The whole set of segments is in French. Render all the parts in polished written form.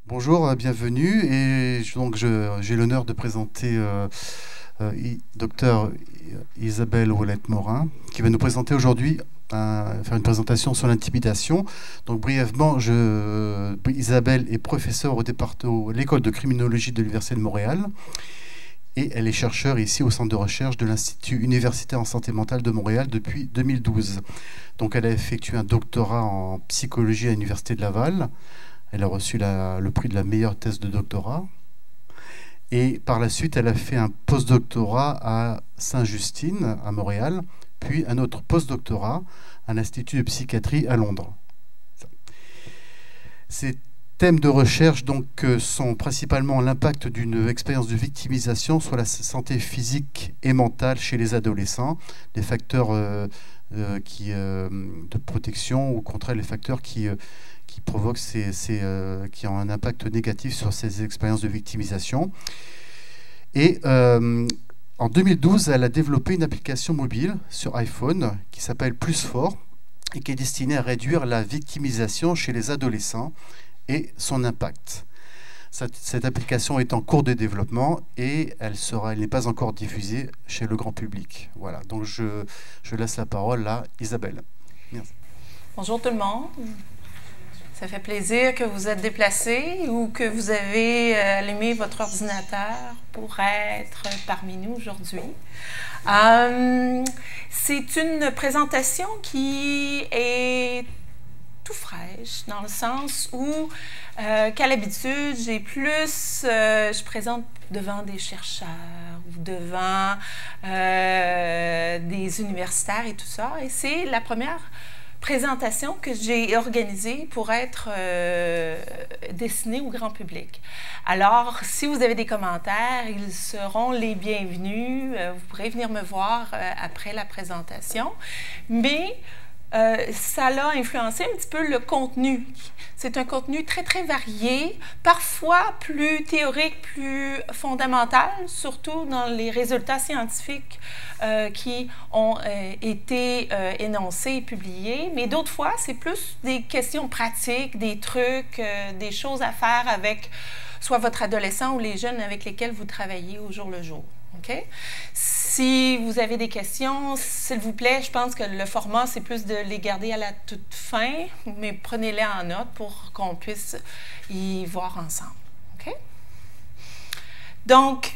Bonjour, bienvenue. Et j'ai l'honneur de présenter Dr Isabelle Ouellette-Morin, qui va nous présenter aujourd'hui, faire une présentation sur l'intimidation. Donc brièvement, Isabelle est professeure au département, à l'école de criminologie de l'Université de Montréal. Et elle est chercheure ici au centre de recherche de l'Institut universitaire en santé mentale de Montréal depuis 2012. Donc elle a effectué un doctorat en psychologie à l'Université de Laval. Elle a reçu le prix de la meilleure thèse de doctorat. Et par la suite, elle a fait un postdoctorat à Sainte-Justine, à Montréal, puis un autre postdoctorat à l'Institut de psychiatrie à Londres. Ces thèmes de recherche sont principalement l'impact d'une expérience de victimisation sur la santé physique et mentale chez les adolescents, les facteurs de protection, ou au contraire les facteurs qui provoquent qui ont un impact négatif sur ces expériences de victimisation. Et en 2012, elle a développé une application mobile sur iPhone qui s'appelle Plus Fort et qui est destinée à réduire la victimisation chez les adolescents et son impact. Cette application est en cours de développement et elle n'est pas encore diffusée chez le grand public. Voilà, donc je laisse la parole à Isabelle. Merci. Bonjour tout le monde. Ça fait plaisir que vous êtes déplacés ou que vous avez allumé votre ordinateur pour être parmi nous aujourd'hui. C'est une présentation qui est tout fraîche, dans le sens où, qu'à l'habitude, je présente devant des chercheurs ou devant des universitaires et tout ça. Et c'est la première présentation que j'ai organisée pour être destinée au grand public. Alors, si vous avez des commentaires, ils seront les bienvenus. Vous pourrez venir me voir après la présentation. Mais ça a influencé un petit peu le contenu. C'est un contenu très, très varié, parfois plus théorique, plus fondamental, surtout dans les résultats scientifiques qui ont été énoncés et publiés. Mais d'autres fois, c'est plus des questions pratiques, des trucs, des choses à faire avec soit votre adolescent ou les jeunes avec lesquels vous travaillez au jour le jour. Okay? Si vous avez des questions, s'il vous plaît, je pense que le format, c'est plus de les garder à la toute fin, mais prenez-les en note pour qu'on puisse y voir ensemble. Okay? Donc,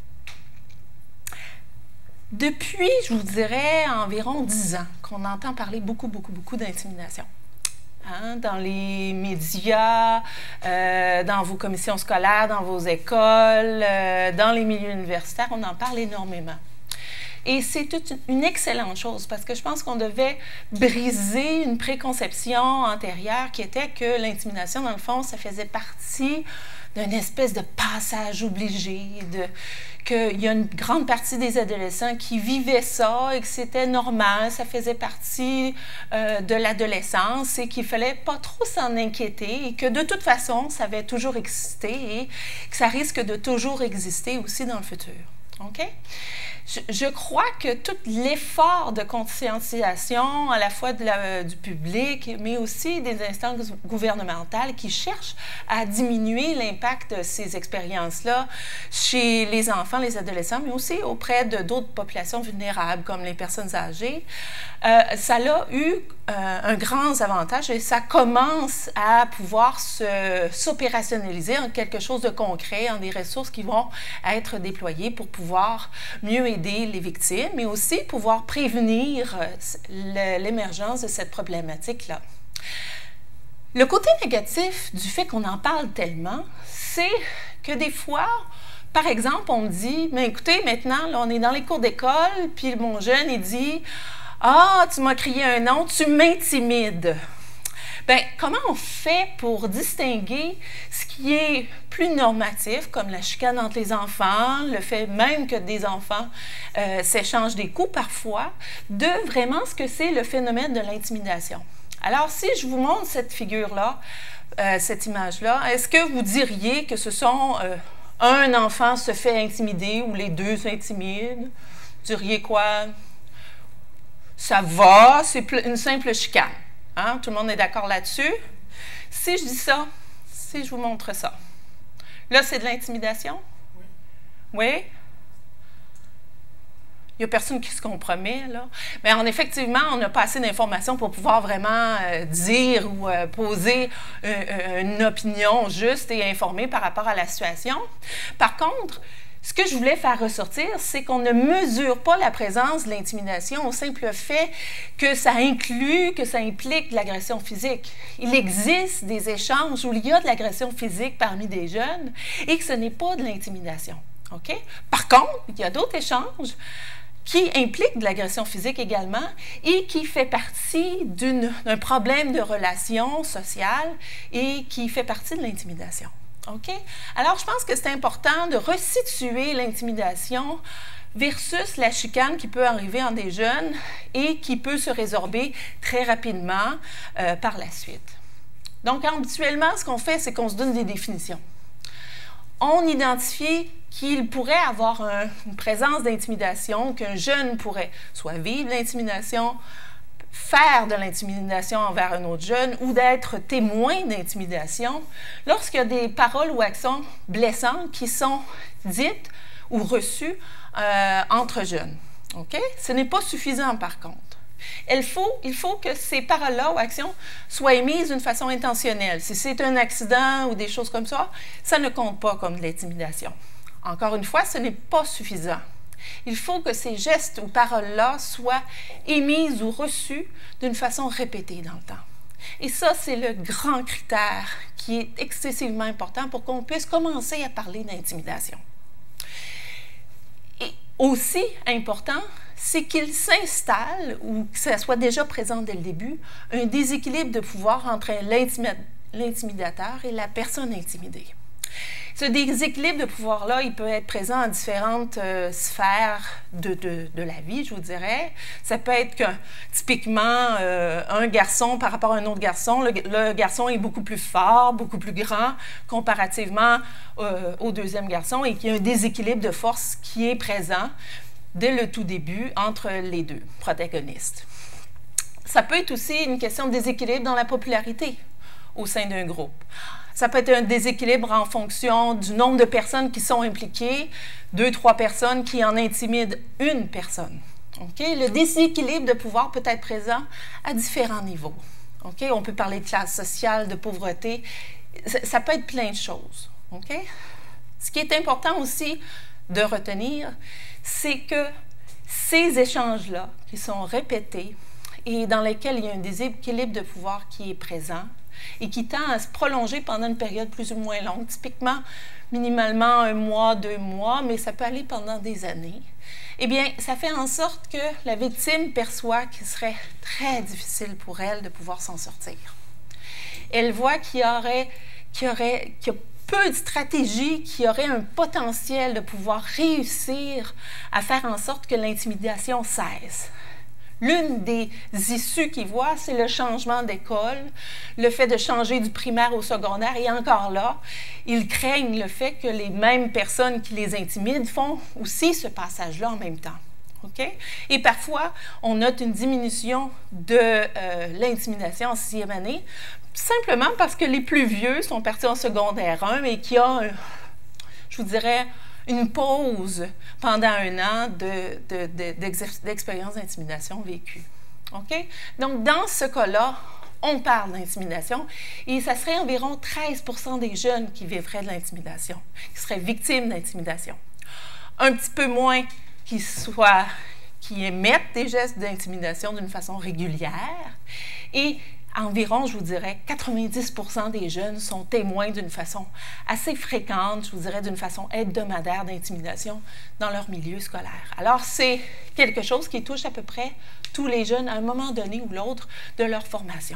depuis, je vous dirais, environ 10 ans qu'on entend parler beaucoup d'intimidation. Hein, dans les médias, dans vos commissions scolaires, dans vos écoles, dans les milieux universitaires, on en parle énormément. Et c'est toute une excellente chose parce que je pense qu'on devait briser une préconception antérieure qui était que l'intimidation, dans le fond, ça faisait partie d'une espèce de passage obligé, qu'il y a une grande partie des adolescents qui vivaient ça et que c'était normal, ça faisait partie de l'adolescence et qu'il ne fallait pas trop s'en inquiéter et que de toute façon, ça avait toujours existé et que ça risque de toujours exister aussi dans le futur. OK? Je crois que tout l'effort de conscientisation, à la fois du public, mais aussi des instances gouvernementales qui cherchent à diminuer l'impact de ces expériences-là chez les enfants, les adolescents, mais aussi auprès d'autres populations vulnérables, comme les personnes âgées, ça a eu un grand avantage et ça commence à pouvoir s'opérationnaliser en quelque chose de concret, en des ressources qui vont être déployées pour pouvoir mieux aider les victimes, mais aussi pouvoir prévenir l'émergence de cette problématique-là. Le côté négatif du fait qu'on en parle tellement, c'est que des fois, par exemple, on me dit, mais écoutez, maintenant, là, on est dans les cours d'école, puis mon jeune, il dit, « Ah, tu m'as crié un nom, tu m'intimides. » Bien, comment on fait pour distinguer ce qui est plus normatif, comme la chicane entre les enfants, le fait même que des enfants s'échangent des coups parfois, de vraiment ce que c'est le phénomène de l'intimidation? Alors, si je vous montre cette figure-là, cette image-là, est-ce que vous diriez que ce sont un enfant se fait intimider ou les deux s'intimident? Vous diriez quoi? Ça va, c'est une simple chicane. Hein? Tout le monde est d'accord là-dessus? Si je dis ça, si je vous montre ça. Là, c'est de l'intimidation? Oui? Il n'y a personne qui se compromet, là. Mais effectivement, on n'a pas assez d'informations pour pouvoir vraiment dire ou poser une opinion juste et informée par rapport à la situation. Par contre, ce que je voulais faire ressortir, c'est qu'on ne mesure pas la présence de l'intimidation au simple fait que ça inclut, que ça implique de l'agression physique. Il existe des échanges où il y a de l'agression physique parmi des jeunes et que ce n'est pas de l'intimidation. OK? Par contre, il y a d'autres échanges qui impliquent de l'agression physique également et qui fait partie d'un problème de relation sociale et qui fait partie de l'intimidation. OK? Alors, je pense que c'est important de resituer l'intimidation versus la chicane qui peut arriver en des jeunes et qui peut se résorber très rapidement par la suite. Donc, habituellement, ce qu'on fait, c'est qu'on se donne des définitions. On identifie qu'il pourrait avoir une présence d'intimidation, qu'un jeune pourrait soit vivre l'intimidation, faire de l'intimidation envers un autre jeune ou d'être témoin d'intimidation lorsqu'il y a des paroles ou actions blessantes qui sont dites ou reçues entre jeunes. OK? Ce n'est pas suffisant, par contre. Il faut que ces paroles-là ou actions soient émises d'une façon intentionnelle. Si c'est un accident ou des choses comme ça, ça ne compte pas comme de l'intimidation. Encore une fois, ce n'est pas suffisant. Il faut que ces gestes ou paroles-là soient émises ou reçues d'une façon répétée dans le temps. Et ça, c'est le grand critère qui est excessivement important pour qu'on puisse commencer à parler d'intimidation. Et aussi important, c'est qu'il s'installe, ou que ça soit déjà présent dès le début, un déséquilibre de pouvoir entre l'intimidateur et la personne intimidée. Ce déséquilibre de pouvoir-là, il peut être présent en différentes sphères de la vie, je vous dirais. Ça peut être que, typiquement, un garçon par rapport à un autre garçon, le garçon est beaucoup plus fort, beaucoup plus grand comparativement au deuxième garçon et qu'il y a un déséquilibre de force qui est présent dès le tout début entre les deux protagonistes. Ça peut être aussi une question de déséquilibre dans la popularité au sein d'un groupe. Ça peut être un déséquilibre en fonction du nombre de personnes qui sont impliquées, 2, 3 personnes qui en intimident une personne. Okay? Le déséquilibre de pouvoir peut être présent à différents niveaux. Okay? On peut parler de classe sociale, de pauvreté, ça peut être plein de choses. Okay? Ce qui est important aussi de retenir, c'est que ces échanges-là, qui sont répétés et dans lesquels il y a un déséquilibre de pouvoir qui est présent, et qui tend à se prolonger pendant une période plus ou moins longue, typiquement minimalement 1 mois, 2 mois, mais ça peut aller pendant des années, eh bien, ça fait en sorte que la victime perçoit qu'il serait très difficile pour elle de pouvoir s'en sortir. Elle voit qu'il y a peu de stratégies qui auraient un potentiel de pouvoir réussir à faire en sorte que l'intimidation cesse. L'une des issues qu'ils voient, c'est le changement d'école, le fait de changer du primaire au secondaire. Et encore là, ils craignent le fait que les mêmes personnes qui les intimident font aussi ce passage-là en même temps. Okay? Et parfois, on note une diminution de l'intimidation en 6e année, simplement parce que les plus vieux sont partis en secondaire 1 et qu'il y a, je vous dirais, une pause pendant 1 an d'expérience d'intimidation vécue. OK? Donc, dans ce cas-là, on parle d'intimidation et ça serait environ 13% des jeunes qui vivraient de l'intimidation, qui seraient victimes d'intimidation. Un petit peu moins qui émettent des gestes d'intimidation d'une façon régulière et environ, je vous dirais, 90% des jeunes sont témoins d'une façon assez fréquente, je vous dirais d'une façon hebdomadaire d'intimidation dans leur milieu scolaire. Alors, c'est quelque chose qui touche à peu près tous les jeunes à un moment donné ou l'autre de leur formation.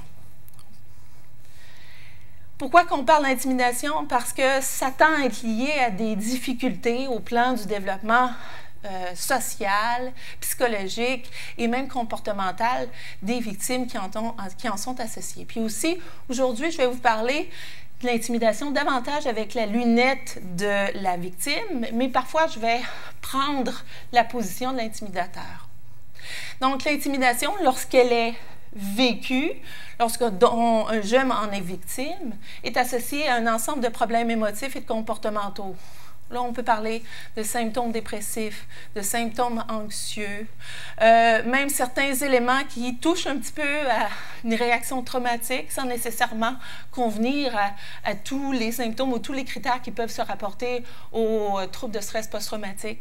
Pourquoi qu'on parle d'intimidation? Parce que ça tend à être lié à des difficultés au plan du développement social, psychologique et même comportemental des victimes qui en sont associées. Puis aussi, aujourd'hui, je vais vous parler de l'intimidation davantage avec la lunette de la victime, mais parfois, je vais prendre la position de l'intimidateur. Donc, l'intimidation, lorsqu'elle est vécu lorsqu'un jeune en est victime est associé à un ensemble de problèmes émotifs et de comportementaux. Là, on peut parler de symptômes dépressifs, de symptômes anxieux, même certains éléments qui touchent un petit peu à une réaction traumatique sans nécessairement convenir à tous les symptômes ou tous les critères qui peuvent se rapporter aux troubles de stress post-traumatique.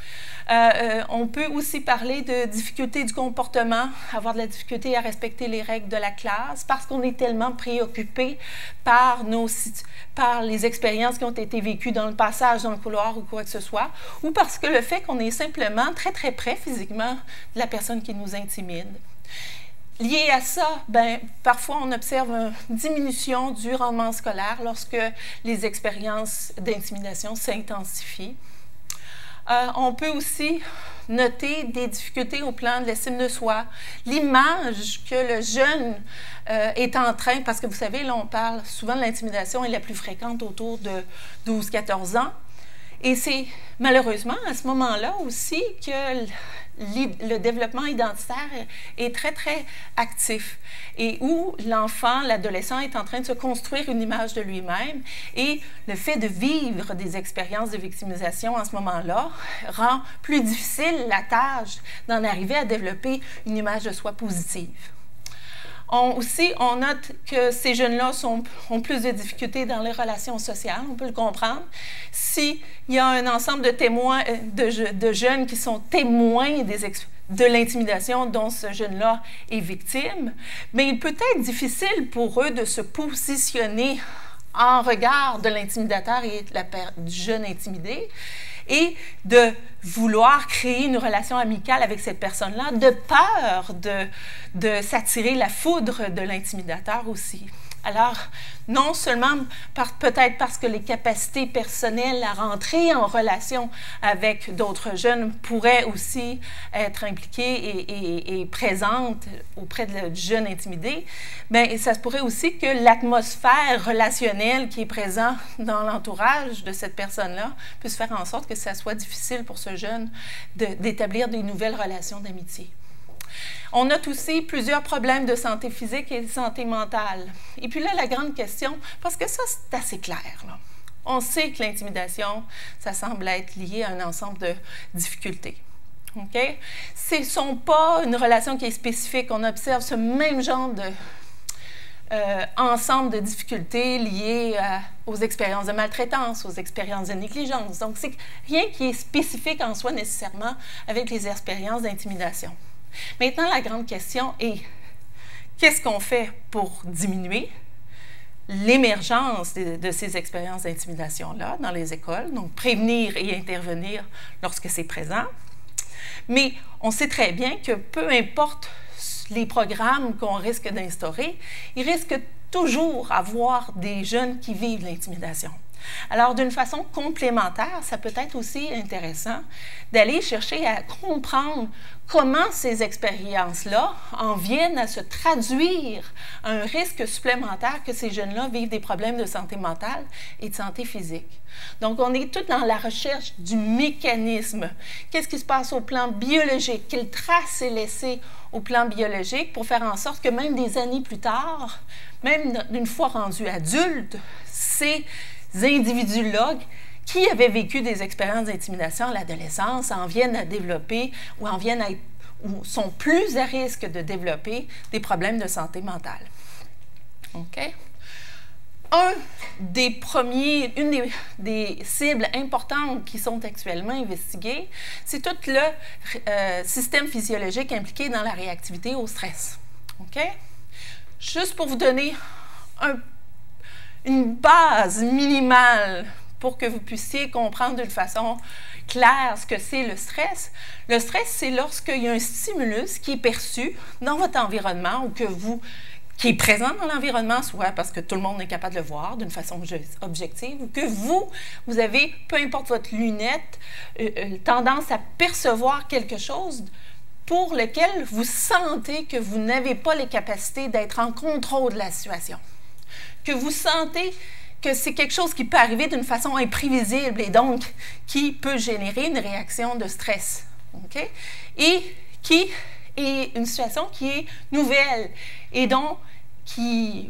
On peut aussi parler de difficultés du comportement, avoir de la difficulté à respecter les règles de la classe parce qu'on est tellement préoccupé par les expériences qui ont été vécues dans le passage dans le couloir ou quoi que ce soit, ou parce que le fait qu'on est simplement très, très près physiquement de la personne qui nous intimide. Lié à ça, parfois on observe une diminution du rendement scolaire lorsque les expériences d'intimidation s'intensifient. On peut aussi noter des difficultés au plan de l'estime de soi, l'image que le jeune est en train, parce que vous savez, là on parle souvent de l'intimidation est la plus fréquente autour de 12-14 ans, et c'est malheureusement à ce moment-là aussi que le développement identitaire est très, très actif et où l'enfant, l'adolescent est en train de se construire une image de lui-même et le fait de vivre des expériences de victimisation à ce moment-là rend plus difficile la tâche d'en arriver à développer une image de soi positive. On note que ces jeunes-là ont plus de difficultés dans les relations sociales, on peut le comprendre. S'il y a un ensemble de témoins, de jeunes qui sont témoins de l'intimidation dont ce jeune-là est victime, mais il peut être difficile pour eux de se positionner en regard de l'intimidateur et du jeune intimidé, et de vouloir créer une relation amicale avec cette personne-là, de peur de s'attirer la foudre de l'intimidateur aussi. Alors, non seulement peut-être parce que les capacités personnelles à rentrer en relation avec d'autres jeunes pourraient aussi être impliquées et présentes auprès de jeunes intimidés, mais ça se pourrait aussi que l'atmosphère relationnelle qui est présente dans l'entourage de cette personne-là puisse faire en sorte que ça soit difficile pour ce jeune d'établir des nouvelles relations d'amitié. On note aussi plusieurs problèmes de santé physique et de santé mentale. Et puis là, la grande question, parce que ça, c'est assez clair, là. On sait que l'intimidation, ça semble être lié à un ensemble de difficultés. OK? Ce ne sont pas une relation qui est spécifique. On observe ce même genre de ensemble de difficultés liées aux expériences de maltraitance, aux expériences de négligence. Donc, c'est rien qui est spécifique en soi nécessairement avec les expériences d'intimidation. Maintenant, la grande question est, qu'est-ce qu'on fait pour diminuer l'émergence de ces expériences d'intimidation-là dans les écoles, donc prévenir et intervenir lorsque c'est présent. Mais on sait très bien que peu importe les programmes qu'on risque d'instaurer, il risque toujours avoir des jeunes qui vivent l'intimidation. Alors, d'une façon complémentaire, ça peut être aussi intéressant d'aller chercher à comprendre comment ces expériences-là en viennent à se traduire à un risque supplémentaire que ces jeunes-là vivent des problèmes de santé mentale et de santé physique. Donc, on est tous dans la recherche du mécanisme. Qu'est-ce qui se passe au plan biologique? Quelle trace est laissée au plan biologique pour faire en sorte que même des années plus tard, même une fois rendus adultes, ces individus-là qui avaient vécu des expériences d'intimidation à l'adolescence en viennent à développer ou ou sont plus à risque de développer des problèmes de santé mentale. OK? Une des cibles importantes qui sont actuellement investiguées, c'est tout le système physiologique impliqué dans la réactivité au stress. OK? Juste pour vous donner une base minimale pour que vous puissiez comprendre d'une façon claire ce que c'est le stress. Le stress, c'est lorsqu'il y a un stimulus qui est perçu dans votre environnement ou qui est présent dans l'environnement, soit parce que tout le monde est capable de le voir d'une façon objective, ou que vous avez, peu importe votre lunette, tendance à percevoir quelque chose pour lequel vous sentez que vous n'avez pas les capacités d'être en contrôle de la situation. Que vous sentez que c'est quelque chose qui peut arriver d'une façon imprévisible et donc qui peut générer une réaction de stress. Okay? Et qui est une situation qui est nouvelle et donc qui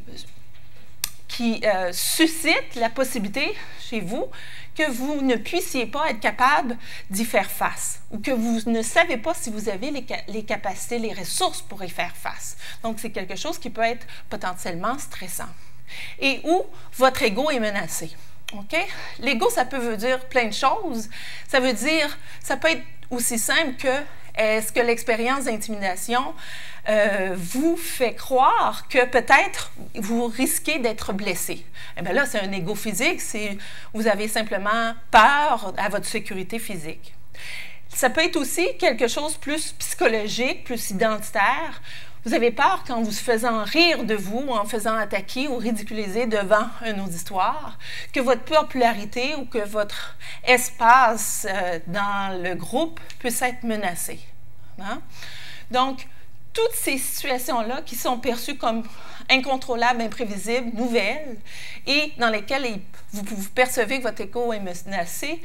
suscite la possibilité chez vous que vous ne puissiez pas être capable d'y faire face ou que vous ne savez pas si vous avez les capacités, les ressources pour y faire face. Donc, c'est quelque chose qui peut être potentiellement stressant. Et où votre ego est menacé. OK? L'ego, ça peut dire plein de choses. Ça peut être aussi simple que est-ce que l'expérience d'intimidation vous fait croire que peut-être vous risquez d'être blessé? Eh bien là, c'est un ego physique, vous avez simplement peur à votre sécurité physique. Ça peut être aussi quelque chose plus psychologique, plus identitaire. Vous avez peur qu'en vous faisant rire de vous, ou en faisant attaquer ou ridiculiser devant un auditoire, que votre popularité ou que votre espace dans le groupe puisse être menacé. Hein? Donc, toutes ces situations-là qui sont perçues comme incontrôlables, imprévisibles, nouvelles, et dans lesquelles vous percevez que votre écho est menacé,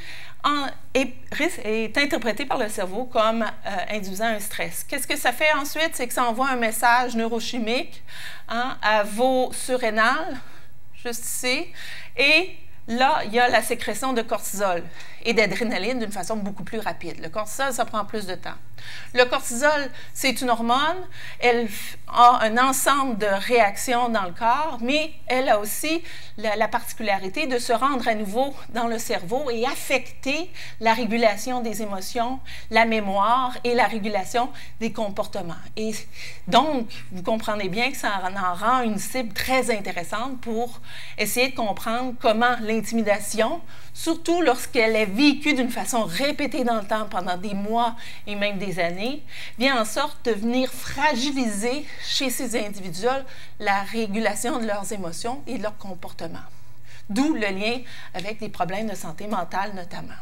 est interprété par le cerveau comme induisant un stress. Qu'est-ce que ça fait ensuite? C'est que ça envoie un message neurochimique à vos surrénales, juste ici, et là, il y a la sécrétion de cortisol et d'adrénaline d'une façon beaucoup plus rapide. Le cortisol, ça prend plus de temps. Le cortisol, c'est une hormone. Elle a un ensemble de réactions dans le corps, mais elle a aussi la particularité de se rendre à nouveau dans le cerveau et affecter la régulation des émotions, la mémoire et la régulation des comportements. Et donc, vous comprenez bien que ça en rend une cible très intéressante pour essayer de comprendre comment l'intimidation, surtout lorsqu'elle est vécue d'une façon répétée dans le temps pendant des mois et même des années, vient en sorte de venir fragiliser chez ces individus la régulation de leurs émotions et de leur comportement. D'où le lien avec des problèmes de santé mentale notamment.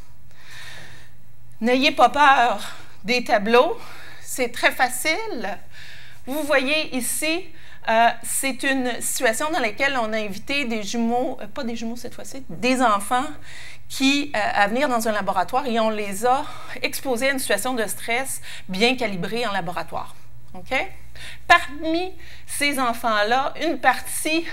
N'ayez pas peur des tableaux, c'est très facile. Vous voyez ici, c'est une situation dans laquelle on a invité des jumeaux, pas des jumeaux cette fois-ci, des enfants à venir dans un laboratoire et on les a exposés à une situation de stress bien calibrée en laboratoire. OK? Parmi ces enfants-là, une partie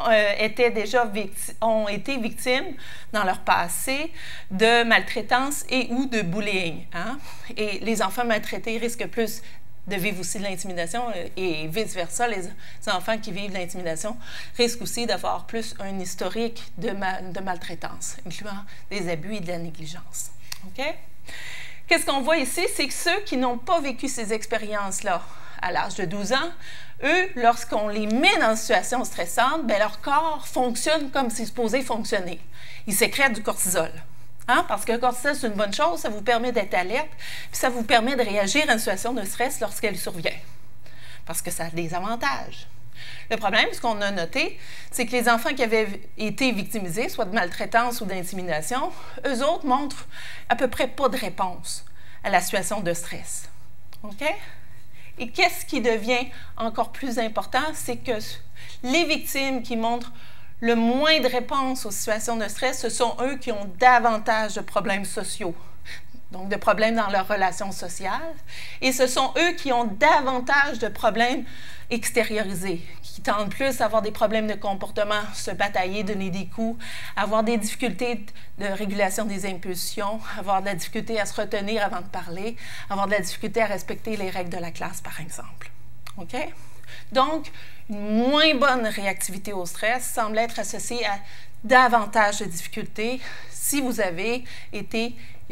ont été victimes dans leur passé de maltraitance et ou de bullying. Hein? Et les enfants maltraités risquent plus de vivre aussi de l'intimidation et vice-versa. Les enfants qui vivent de l'intimidation risquent aussi d'avoir plus un historique de maltraitance, incluant des abus et de la négligence. OK? Qu'est-ce qu'on voit ici? C'est que ceux qui n'ont pas vécu ces expériences-là à l'âge de 12 ans, eux, lorsqu'on les met dans une situation stressante, bien, leur corps fonctionne comme c'est supposé fonctionner. Ils sécrètent du cortisol. Hein? Parce que le cortisol, c'est une bonne chose, ça vous permet d'être alerte, puis ça vous permet de réagir à une situation de stress lorsqu'elle survient. Parce que ça a des avantages. Le problème, ce qu'on a noté, c'est que les enfants qui avaient été victimisés, soit de maltraitance ou d'intimidation, eux autres montrent à peu près pas de réponse à la situation de stress. OK? Et qu'est-ce qui devient encore plus important, c'est que les victimes qui montrent le moins de réponses aux situations de stress, ce sont eux qui ont davantage de problèmes sociaux, donc de problèmes dans leurs relations sociales, et ce sont eux qui ont davantage de problèmes extériorisés, qui tendent plus à avoir des problèmes de comportement, se batailler, donner des coups, avoir des difficultés de régulation des impulsions, avoir de la difficulté à se retenir avant de parler, avoir de la difficulté à respecter les règles de la classe, par exemple. OK? Donc, une moins bonne réactivité au stress semble être associée à davantage de difficultés si vous avez été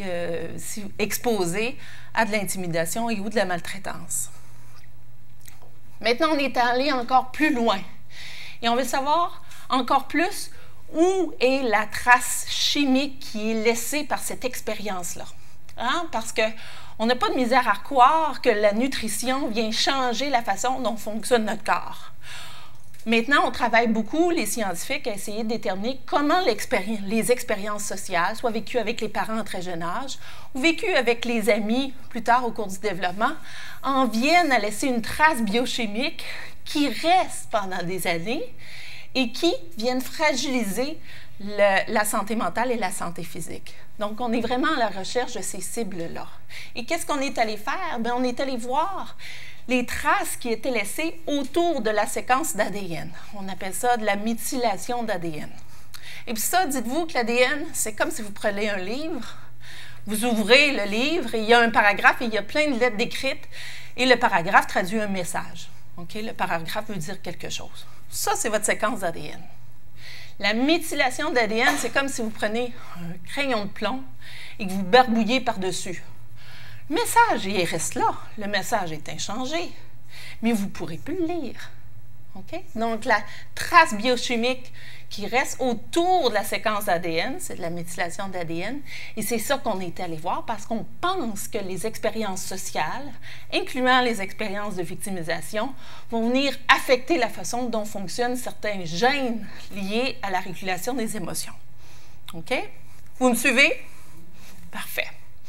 exposé à de l'intimidation et ou de la maltraitance. Maintenant, on est allé encore plus loin et on veut savoir encore plus où est la trace chimique qui est laissée par cette expérience-là. Hein? Parce qu'on n'a pas de misère à croire que la nutrition vient changer la façon dont fonctionne notre corps. Maintenant, on travaille beaucoup, les scientifiques, à essayer de déterminer comment les expériences sociales, soit vécues avec les parents à très jeune âge ou vécues avec les amis plus tard au cours du développement, en viennent à laisser une trace biochimique qui reste pendant des années et qui viennent fragiliser la santé mentale et la santé physique. Donc, on est vraiment à la recherche de ces cibles-là. Et qu'est-ce qu'on est allé faire? Bien, on est allé voir les traces qui étaient laissées autour de la séquence d'ADN. On appelle ça de la méthylation d'ADN. Et puis ça, dites-vous que l'ADN, c'est comme si vous prenez un livre, vous ouvrez le livre et il y a un paragraphe et il y a plein de lettres décrites et le paragraphe traduit un message. Okay? Le paragraphe veut dire quelque chose. Ça, c'est votre séquence d'ADN. La méthylation d'ADN, c'est comme si vous prenez un crayon de plomb et que vous barbouillez par-dessus. Le message, il reste là. Le message est inchangé, mais vous ne pourrez plus le lire. Okay? Donc, la trace biochimique qui reste autour de la séquence d'ADN, c'est de la méthylation d'ADN, et c'est ça qu'on est allé voir parce qu'on pense que les expériences sociales, incluant les expériences de victimisation, vont venir affecter la façon dont fonctionnent certains gènes liés à la régulation des émotions. OK? Vous me suivez? Parfait.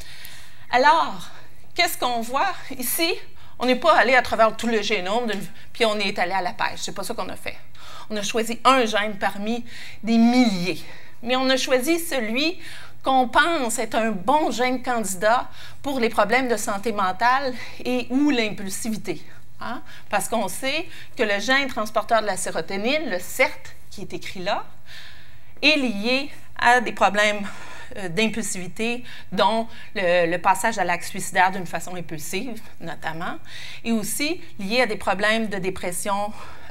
Alors, qu'est-ce qu'on voit ici? On n'est pas allé à travers tout le génome, puis on est allé à la pêche. C'est pas ça qu'on a fait. On a choisi un gène parmi des milliers. Mais on a choisi celui qu'on pense être un bon gène candidat pour les problèmes de santé mentale et ou l'impulsivité. Hein? Parce qu'on sait que le gène transporteur de la sérotonine, le CERT, qui est écrit là, est lié à des problèmes d'impulsivité, dont le passage à l'acte suicidaire d'une façon impulsive, notamment, et aussi lié à des problèmes de dépression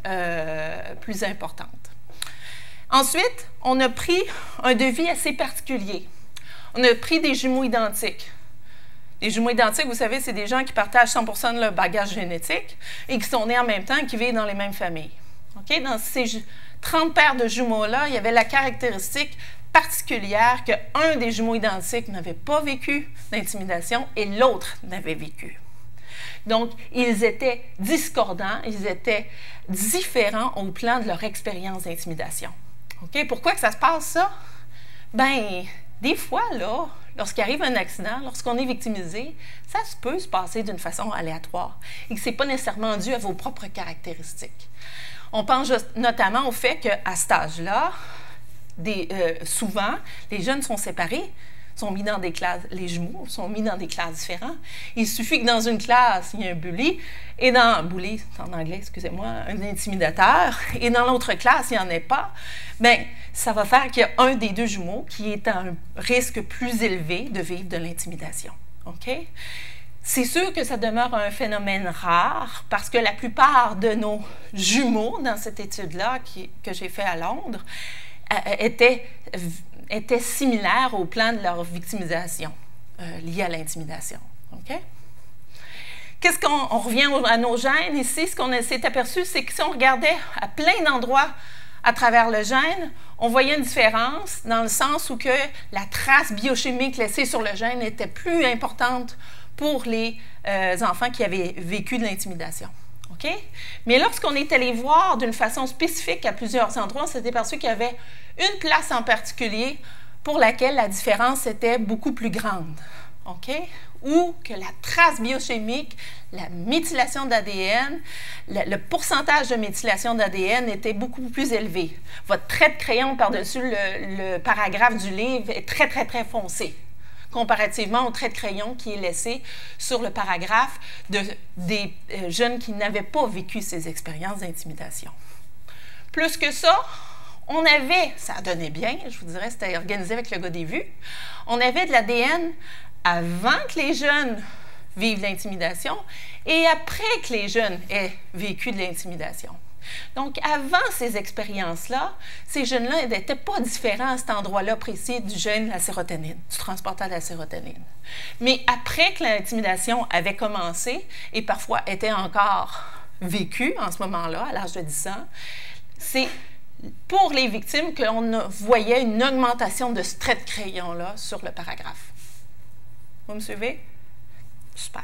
plus importantes. Ensuite, on a pris un devis assez particulier. On a pris des jumeaux identiques. Les jumeaux identiques, vous savez, c'est des gens qui partagent 100% de leur bagage génétique et qui sont nés en même temps et qui vivent dans les mêmes familles. Okay? Dans ces 30 paires de jumeaux-là, il y avait la caractéristique particulière qu'un des jumeaux identiques n'avait pas vécu d'intimidation et l'autre n'avait vécu. Donc, ils étaient discordants, ils étaient différents au plan de leur expérience d'intimidation. OK? Pourquoi que ça se passe, ça? Bien, des fois, là, lorsqu'il arrive un accident, lorsqu'on est victimisé, ça peut se passer d'une façon aléatoire et que ce n'est pas nécessairement dû à vos propres caractéristiques. On pense notamment au fait qu'à cet âge-là, souvent, les jeunes sont séparés, sont mis dans des classes, les jumeaux sont mis dans des classes différentes. Il suffit que dans une classe, il y ait un bully, bully, c'est en anglais, excusez-moi, un intimidateur, et dans l'autre classe, il n'y en ait pas, bien, ça va faire qu'il y a un des deux jumeaux qui est à un risque plus élevé de vivre de l'intimidation. OK? C'est sûr que ça demeure un phénomène rare parce que la plupart de nos jumeaux, dans cette étude-là que j'ai faite à Londres, étaient similaires au plan de leur victimisation liée à l'intimidation. OK? Qu'est-ce qu'on revient à nos gènes ici? Ce qu'on s'est aperçu, c'est que si on regardait à plein d'endroits à travers le gène, on voyait une différence dans le sens où que la trace biochimique laissée sur le gène était plus importante pour les enfants qui avaient vécu de l'intimidation. OK? Mais lorsqu'on est allé voir d'une façon spécifique à plusieurs endroits, on s'est aperçu qu'il y avait une place en particulier pour laquelle la différence était beaucoup plus grande. OK? Ou que la trace biochimique, la méthylation d'ADN, le pourcentage de méthylation d'ADN était beaucoup plus élevé. Votre trait de crayon par-dessus le paragraphe du livre est très, très, très foncé, comparativement au trait de crayon qui est laissé sur le paragraphe des jeunes qui n'avaient pas vécu ces expériences d'intimidation. Plus que ça, on avait, ça donnait bien, je vous dirais, c'était organisé avec le gars des vues, on avait de l'ADN avant que les jeunes vivent l'intimidation et après que les jeunes aient vécu de l'intimidation. Donc, avant ces expériences-là, ces jeunes-là n'étaient pas différents à cet endroit-là précis du gène de la sérotonine, du transporteur de la sérotonine. Mais après que l'intimidation avait commencé et parfois était encore vécue en ce moment-là, à l'âge de 10 ans, c'est pour les victimes qu'on voyait une augmentation de ce trait de crayon-là sur le paragraphe. Vous me suivez? Super.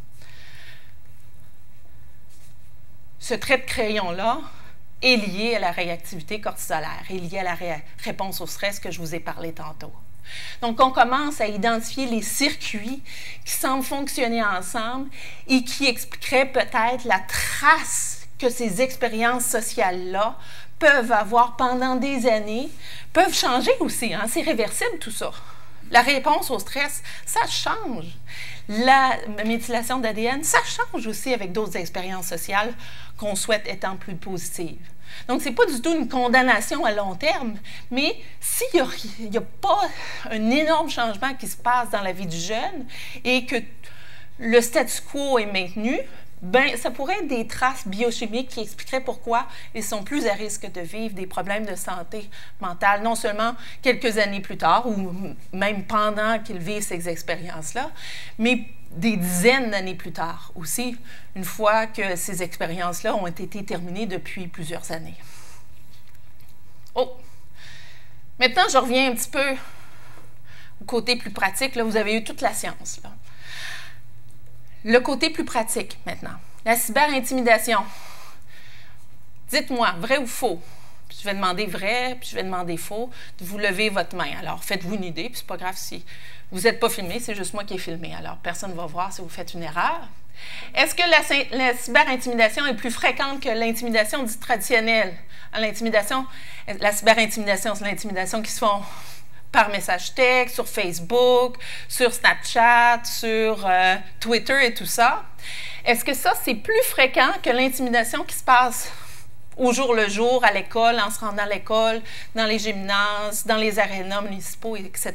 Ce trait de crayon-là est lié à la réactivité cortisolaire, est lié à la réponse au stress que je vous ai parlé tantôt. Donc, on commence à identifier les circuits qui semblent fonctionner ensemble et qui expliqueraient peut-être la trace que ces expériences sociales-là peuvent avoir pendant des années peuvent changer aussi. Hein? C'est réversible tout ça. La réponse au stress, ça change. La méthylation d'ADN, ça change aussi avec d'autres expériences sociales qu'on souhaite étant plus positives. Donc, ce n'est pas du tout une condamnation à long terme, mais s'il n'y a pas un énorme changement qui se passe dans la vie du jeune et que le statu quo est maintenu, ben, ça pourrait être des traces biochimiques qui expliqueraient pourquoi ils sont plus à risque de vivre des problèmes de santé mentale, non seulement quelques années plus tard ou même pendant qu'ils vivent ces expériences-là, mais des dizaines d'années plus tard aussi, une fois que ces expériences-là ont été terminées depuis plusieurs années. Oh! Maintenant, je reviens un petit peu au côté plus pratique. Là, vous avez eu toute la science, là. Le côté plus pratique, maintenant. La cyberintimidation. Dites-moi, vrai ou faux? Puis je vais demander vrai, puis je vais demander faux. Vous levez votre main. Alors, faites-vous une idée, puis c'est pas grave si vous n'êtes pas filmé, c'est juste moi qui ai filmé. Alors, personne ne va voir si vous faites une erreur. Est-ce que la cyberintimidation est plus fréquente que l'intimidation dite traditionnelle? La cyberintimidation, c'est l'intimidation qui se font par message texte, sur Facebook, sur Snapchat, sur Twitter et tout ça. Est-ce que ça, c'est plus fréquent que l'intimidation qui se passe au jour le jour, à l'école, en se rendant à l'école, dans les gymnases, dans les arénas municipaux, etc.?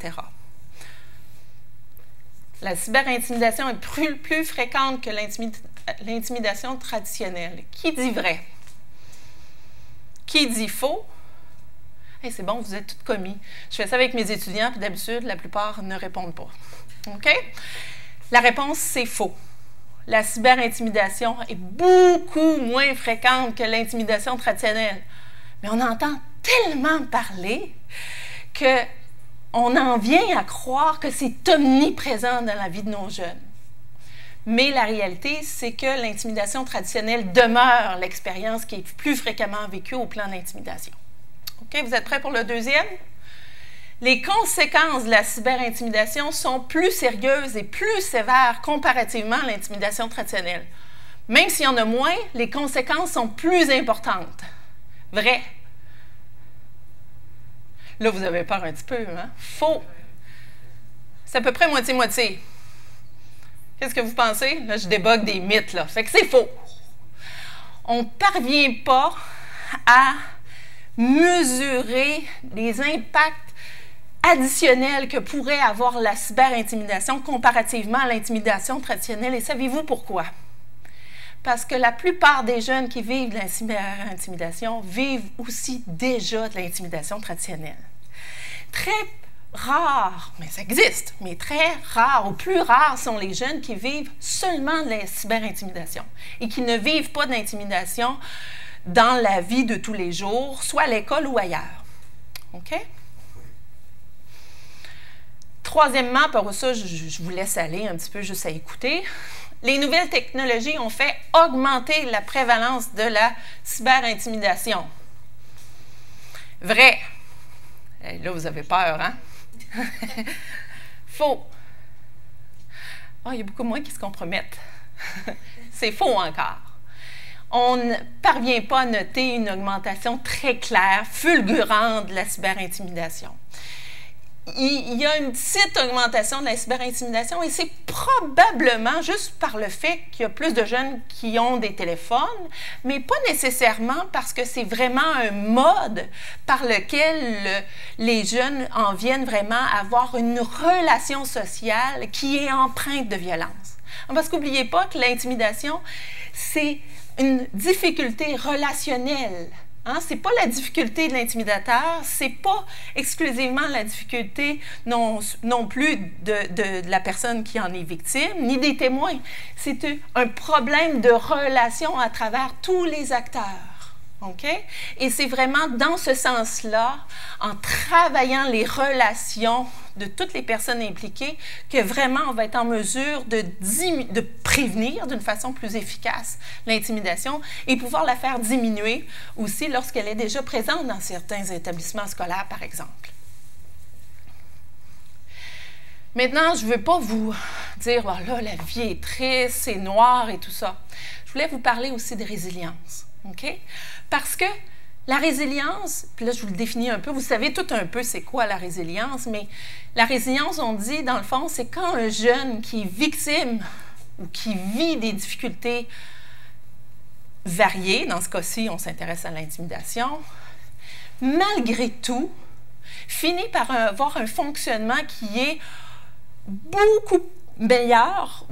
La cyberintimidation est plus fréquente que l'intimidation traditionnelle. Qui dit vrai? Qui dit faux? Hey, c'est bon, vous êtes toutes commis. Je fais ça avec mes étudiants, puis d'habitude, la plupart ne répondent pas. OK? La réponse, c'est faux. La cyberintimidation est beaucoup moins fréquente que l'intimidation traditionnelle. Mais on entend tellement parler qu'on en vient à croire que c'est omniprésent dans la vie de nos jeunes. Mais la réalité, c'est que l'intimidation traditionnelle demeure l'expérience qui est plus fréquemment vécue au plan d'intimidation. OK, vous êtes prêts pour le deuxième? Les conséquences de la cyberintimidation sont plus sérieuses et plus sévères comparativement à l'intimidation traditionnelle. Même s'il y en a moins, les conséquences sont plus importantes. Vrai? Là, vous avez peur un petit peu, hein? Faux. C'est à peu près moitié-moitié. Qu'est-ce que vous pensez? Là, je débogue des mythes, là. Fait que c'est faux. On ne parvient pas à mesurer les impacts additionnels que pourrait avoir la cyberintimidation comparativement à l'intimidation traditionnelle. Et savez-vous pourquoi? Parce que la plupart des jeunes qui vivent de la cyberintimidation vivent aussi déjà de l'intimidation traditionnelle. Très rare, mais ça existe, mais très rare, ou plus rares sont les jeunes qui vivent seulement de la cyberintimidation et qui ne vivent pas d'intimidation dans la vie de tous les jours, soit à l'école ou ailleurs. OK? Troisièmement, par ça, je vous laisse aller un petit peu juste à écouter. Les nouvelles technologies ont fait augmenter la prévalence de la cyberintimidation. Vrai. Et là, vous avez peur, hein? Faux. Oh, il y a beaucoup moins qui se compromettent. C'est faux encore. On ne parvient pas à noter une augmentation très claire, fulgurante de la cyberintimidation. Il y a une petite augmentation de la cyberintimidation et c'est probablement juste par le fait qu'il y a plus de jeunes qui ont des téléphones, mais pas nécessairement parce que c'est vraiment un mode par lequel les jeunes en viennent vraiment à avoir une relation sociale qui est empreinte de violence. Parce qu'oubliez pas que l'intimidation, c'est une difficulté relationnelle. Hein? Ce n'est pas la difficulté de l'intimidateur, ce n'est pas exclusivement la difficulté non plus de la personne qui en est victime, ni des témoins. C'est un problème de relation à travers tous les acteurs. Okay? Et c'est vraiment dans ce sens-là, en travaillant les relations de toutes les personnes impliquées, que vraiment on va être en mesure de prévenir d'une façon plus efficace l'intimidation et pouvoir la faire diminuer aussi lorsqu'elle est déjà présente dans certains établissements scolaires, par exemple. Maintenant, je ne veux pas vous dire, oh là, la vie est triste, c'est noir et tout ça. Je voulais vous parler aussi de résilience. OK? Parce que La résilience, puis là, je vous le définis un peu, vous savez tout un peu c'est quoi la résilience, mais la résilience, on dit, dans le fond, c'est quand un jeune qui est victime ou qui vit des difficultés variées, dans ce cas-ci, on s'intéresse à l'intimidation, malgré tout, finit par avoir un fonctionnement qui est beaucoup meilleur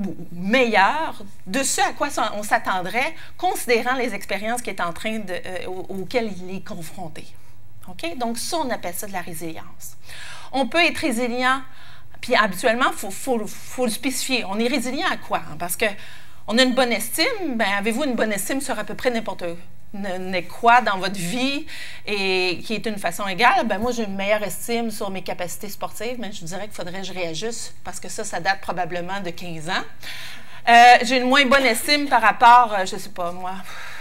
de ce à quoi on s'attendrait, considérant les expériences qu'il est en train auxquelles il est confronté. OK? Donc, ça, on appelle ça de la résilience. On peut être résilient, puis habituellement, il faut le spécifier. On est résilient à quoi? Parce qu'on a une bonne estime. Bien, avez-vous une bonne estime sur à peu près n'importe quoi dans votre vie et qui est une façon égale? Bien, moi, j'ai une meilleure estime sur mes capacités sportives, mais je dirais qu'il faudrait que je réajuste parce que ça date probablement de 15 ans. J'ai une moins bonne estime par rapport, je ne sais pas moi,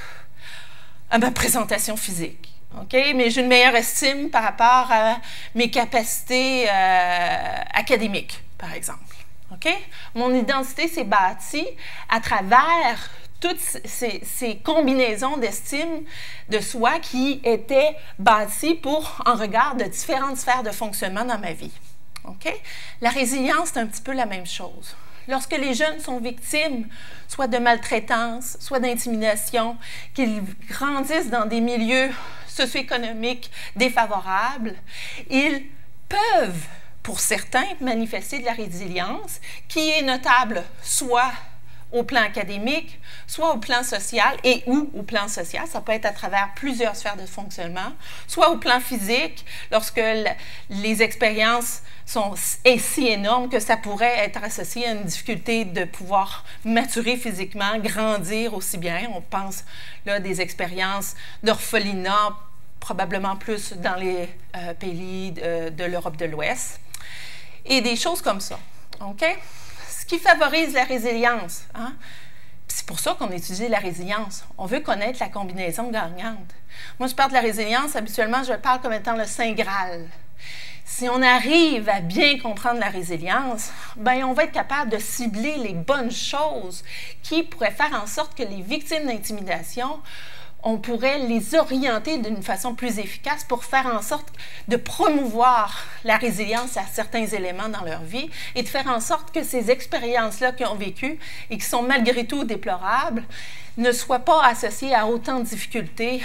à ma présentation physique. OK? Mais j'ai une meilleure estime par rapport à mes capacités académiques, par exemple. OK? Mon identité s'est bâtie à travers toutes ces combinaisons d'estime de soi qui étaient bâties en regard de différentes sphères de fonctionnement dans ma vie. OK? La résilience, c'est un petit peu la même chose. Lorsque les jeunes sont victimes, soit de maltraitance, soit d'intimidation, qu'ils grandissent dans des milieux socio-économiques défavorables, ils peuvent, pour certains, manifester de la résilience qui est notable soit au plan académique, soit au plan social ou au plan social, ça peut être à travers plusieurs sphères de fonctionnement, soit au plan physique, lorsque les expériences sont si énormes que ça pourrait être associé à une difficulté de pouvoir maturer physiquement, grandir aussi bien. On pense là à des expériences d'orphelinat, probablement plus dans les pays de l'Europe de l'Ouest, et des choses comme ça. OK? Ce qui favorise la résilience. Hein? C'est pour ça qu'on étudie la résilience. On veut connaître la combinaison gagnante. Moi, je parle de la résilience, habituellement, je parle comme étant le Saint Graal. Si on arrive à bien comprendre la résilience, bien, on va être capable de cibler les bonnes choses qui pourraient faire en sorte que les victimes d'intimidation, on pourrait les orienter d'une façon plus efficace pour faire en sorte de promouvoir la résilience à certains éléments dans leur vie et de faire en sorte que ces expériences-là qu'ils ont vécues et qui sont malgré tout déplorables ne soient pas associées à autant de difficultés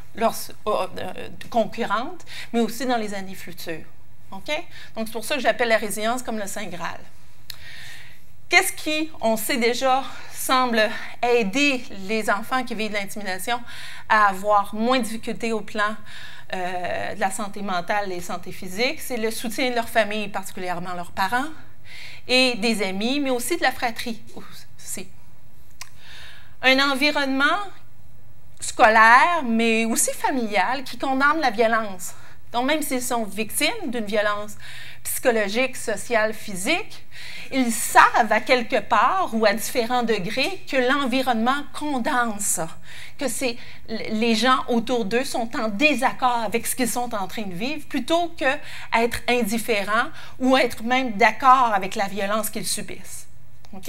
concurrentes, mais aussi dans les années futures. OK? Donc, c'est pour ça que j'appelle la résilience comme le Saint Graal. Qu'est-ce qui, on sait déjà, semble aider les enfants qui vivent de l'intimidation à avoir moins de difficultés au plan de la santé mentale et santé physique? C'est le soutien de leur famille, particulièrement leurs parents, et des amis, mais aussi de la fratrie aussi. Un environnement scolaire, mais aussi familial, qui condamne la violence. Donc, même s'ils sont victimes d'une violence psychologique, sociale, physique, ils savent à quelque part ou à différents degrés que l'environnement condamne ça, que les gens autour d'eux sont en désaccord avec ce qu'ils sont en train de vivre, plutôt qu'être indifférents ou être même d'accord avec la violence qu'ils subissent. OK?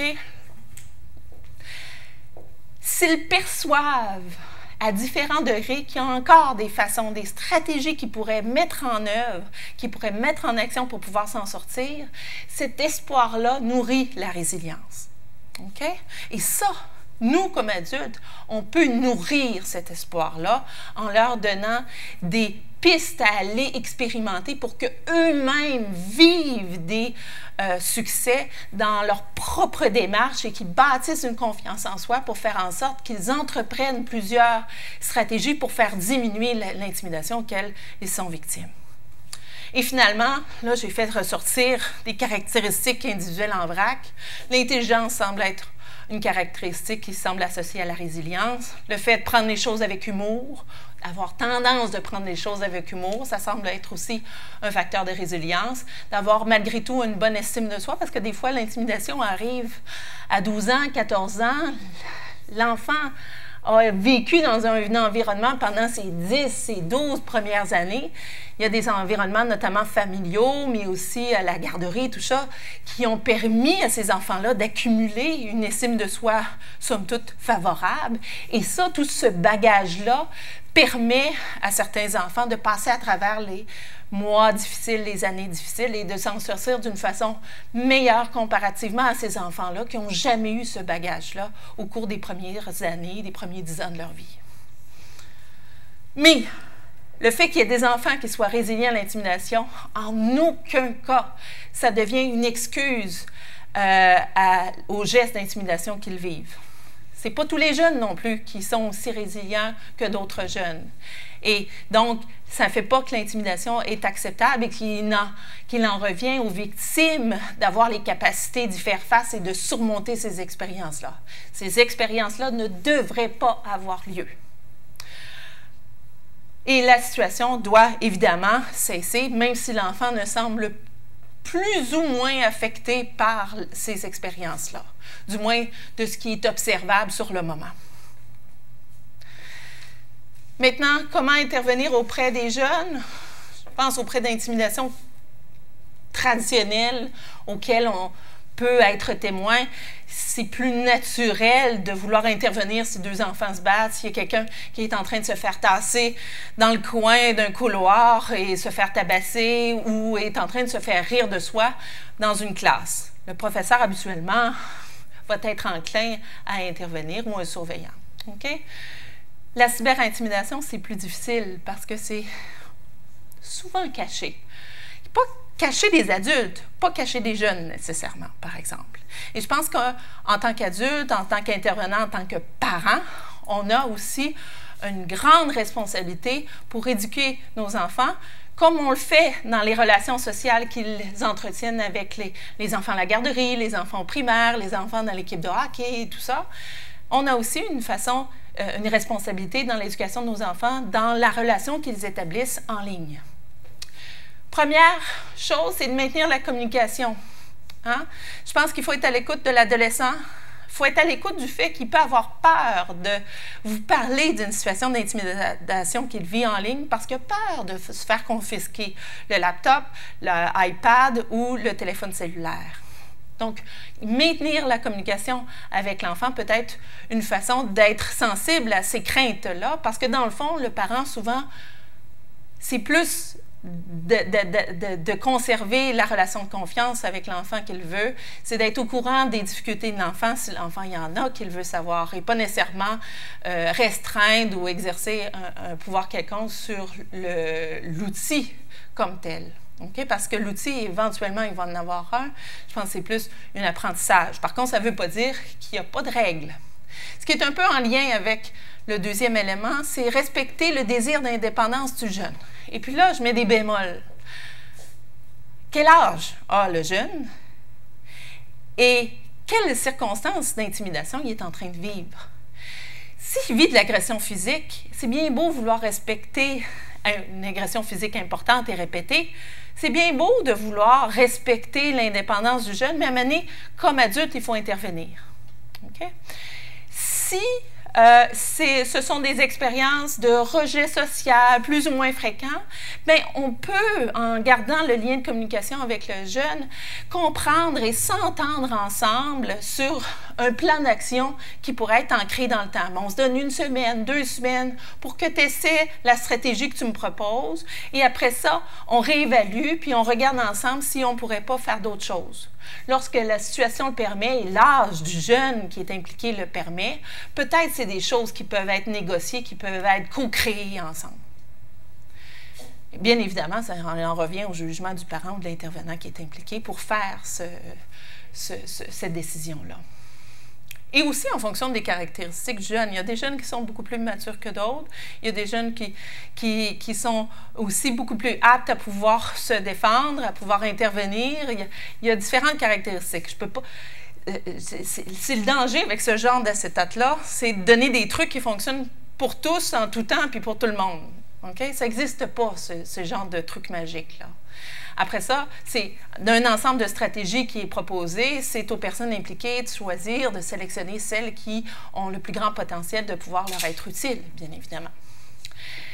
S'ils perçoivent à différents degrés, qu'il y a encore des façons, des stratégies qu'ils pourraient mettre en œuvre, qu'ils pourraient mettre en action pour pouvoir s'en sortir, cet espoir-là nourrit la résilience. OK? Et ça, nous, comme adultes, on peut nourrir cet espoir-là en leur donnant des pistes à aller expérimenter pour qu'eux-mêmes vivent des succès dans leur propre démarche et qu'ils bâtissent une confiance en soi pour faire en sorte qu'ils entreprennent plusieurs stratégies pour faire diminuer l'intimidation auquel ils sont victimes. Et finalement, là, j'ai fait ressortir des caractéristiques individuelles en vrac. L'intelligence semble être une caractéristique qui semble associée à la résilience. Le fait de prendre les choses avec humour, avoir tendance de prendre les choses avec humour, ça semble être aussi un facteur de résilience. D'avoir malgré tout une bonne estime de soi, parce que des fois, l'intimidation arrive à 12 ans, 14 ans. L'enfant a vécu dans un environnement pendant ses 10, ses 12 premières années. Il y a des environnements notamment familiaux, mais aussi à la garderie, tout ça, qui ont permis à ces enfants-là d'accumuler une estime de soi, somme toute, favorable. Et ça, tout ce bagage-là permet à certains enfants de passer à travers les mois difficiles, les années difficiles, et de s'en sortir d'une façon meilleure comparativement à ces enfants-là qui n'ont jamais eu ce bagage-là au cours des premières années, des premiers 10 ans de leur vie. Mais le fait qu'il y ait des enfants qui soient résilients à l'intimidation, en aucun cas, ça devient une excuse aux gestes d'intimidation qu'ils vivent. Ce n'est pas tous les jeunes non plus qui sont aussi résilients que d'autres jeunes. Et donc, ça ne fait pas que l'intimidation est acceptable et qu'il en revient aux victimes d'avoir les capacités d'y faire face et de surmonter ces expériences-là. Ces expériences-là ne devraient pas avoir lieu. Et la situation doit évidemment cesser, même si l'enfant ne semble plus ou moins affecté par ces expériences-là, du moins de ce qui est observable sur le moment. Maintenant, comment intervenir auprès des jeunes? Je pense auprès d'intimidation traditionnelle auxquelles on peut être témoin. C'est plus naturel de vouloir intervenir si deux enfants se battent, s'il y a quelqu'un qui est en train de se faire tasser dans le coin d'un couloir et se faire tabasser ou est en train de se faire rire de soi dans une classe. Le professeur, habituellement, va être enclin à intervenir ou un surveillant. OK? La cyberintimidation, c'est plus difficile parce que c'est souvent caché. Pas caché des adultes, pas caché des jeunes nécessairement, par exemple. Et je pense qu'en tant qu'adulte, en tant qu'intervenant, en tant que parent, on a aussi une grande responsabilité pour éduquer nos enfants, comme on le fait dans les relations sociales qu'ils entretiennent avec les enfants à la garderie, les enfants au primaire, les enfants dans l'équipe de hockey et tout ça. On a aussi une responsabilité dans l'éducation de nos enfants, dans la relation qu'ils établissent en ligne. Première chose, c'est de maintenir la communication. Hein? Je pense qu'il faut être à l'écoute de l'adolescent. Il faut être à l'écoute du fait qu'il peut avoir peur de vous parler d'une situation d'intimidation qu'il vit en ligne parce qu'il a peur de se faire confisquer le laptop, l'iPad ou le téléphone cellulaire. Donc, maintenir la communication avec l'enfant peut être une façon d'être sensible à ces craintes-là, parce que dans le fond, le parent, souvent, c'est plus de conserver la relation de confiance avec l'enfant qu'il veut, c'est d'être au courant des difficultés de l'enfant, si l'enfant il y en a qu'il veut savoir, et pas nécessairement restreindre ou exercer un pouvoir quelconque sur l'outil comme tel. Okay? Parce que l'outil, éventuellement, il va en avoir un. Je pense que c'est plus un apprentissage. Par contre, ça ne veut pas dire qu'il n'y a pas de règles. Ce qui est un peu en lien avec le deuxième élément, c'est respecter le désir d'indépendance du jeune. Et puis là, je mets des bémols. Quel âge a le jeune? Et quelles circonstances d'intimidation il est en train de vivre? S'il vit de l'agression physique, c'est bien beau vouloir respecter une agression physique importante et répétée. C'est bien beau de vouloir respecter l'indépendance du jeune, mais à un moment donné, comme adulte, il faut intervenir. Okay? Si ce sont des expériences de rejet social plus ou moins fréquents, bien, on peut, en gardant le lien de communication avec le jeune, comprendre et s'entendre ensemble sur un plan d'action qui pourrait être ancré dans le temps. Bon, on se donne 1 semaine, 2 semaines pour que tu essaies la stratégie que tu me proposes et après ça, on réévalue puis on regarde ensemble si on ne pourrait pas faire d'autres choses. Lorsque la situation le permet et l'âge du jeune qui est impliqué le permet, peut-être c'est des choses qui peuvent être négociées, qui peuvent être co-créées ensemble. Bien évidemment, ça en revient au jugement du parent ou de l'intervenant qui est impliqué pour faire cette décision-là. Et aussi en fonction des caractéristiques jeunes. Il y a des jeunes qui sont beaucoup plus matures que d'autres. Il y a des jeunes qui sont aussi beaucoup plus aptes à pouvoir se défendre, à pouvoir intervenir. Il y a différentes caractéristiques. Je peux pas... c'est le danger avec ce genre d'acétate-là, c'est de donner des trucs qui fonctionnent pour tous, en tout temps, puis pour tout le monde. Okay? Ça n'existe pas, ce genre de truc magique-là. Après ça, c'est d'un ensemble de stratégies qui est proposé, c'est aux personnes impliquées de choisir, de sélectionner celles qui ont le plus grand potentiel de pouvoir leur être utiles, bien évidemment.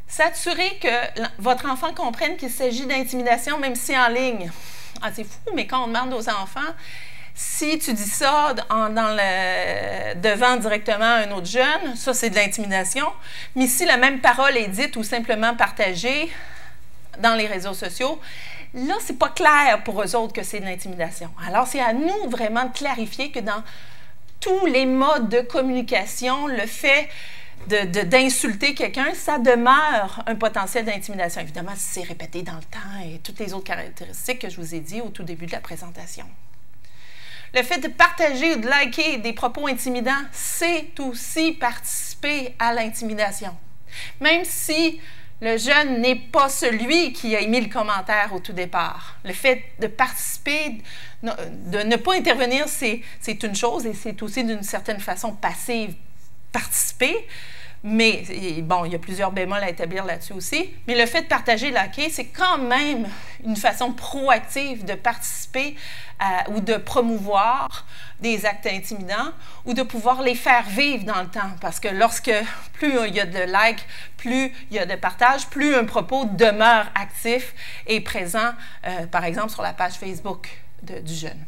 S'assurer que votre enfant comprenne qu'il s'agit d'intimidation, même si en ligne. Ah, c'est fou, mais quand on demande aux enfants, si tu dis ça devant directement un autre jeune, ça, c'est de l'intimidation. Mais si la même parole est dite ou simplement partagée dans les réseaux sociaux, là, c'est pas clair pour eux autres que c'est de l'intimidation. Alors, c'est à nous vraiment de clarifier que dans tous les modes de communication, le fait d'insulter quelqu'un, ça demeure un potentiel d'intimidation. Évidemment, si c'est répété dans le temps et toutes les autres caractéristiques que je vous ai dit au tout début de la présentation. Le fait de partager ou de liker des propos intimidants, c'est aussi participer à l'intimidation. Même si le jeune n'est pas celui qui a émis le commentaire au tout départ. Le fait de participer, de ne pas intervenir, c'est une chose et c'est aussi d'une certaine façon passive. Participer, mais bon, il y a plusieurs bémols à établir là-dessus aussi, mais le fait de partager, liker, c'est quand même une façon proactive de participer ou de promouvoir des actes intimidants ou de pouvoir les faire vivre dans le temps, parce que plus il y a de likes, plus il y a de partages, plus un propos demeure actif et présent, par exemple sur la page Facebook du jeune.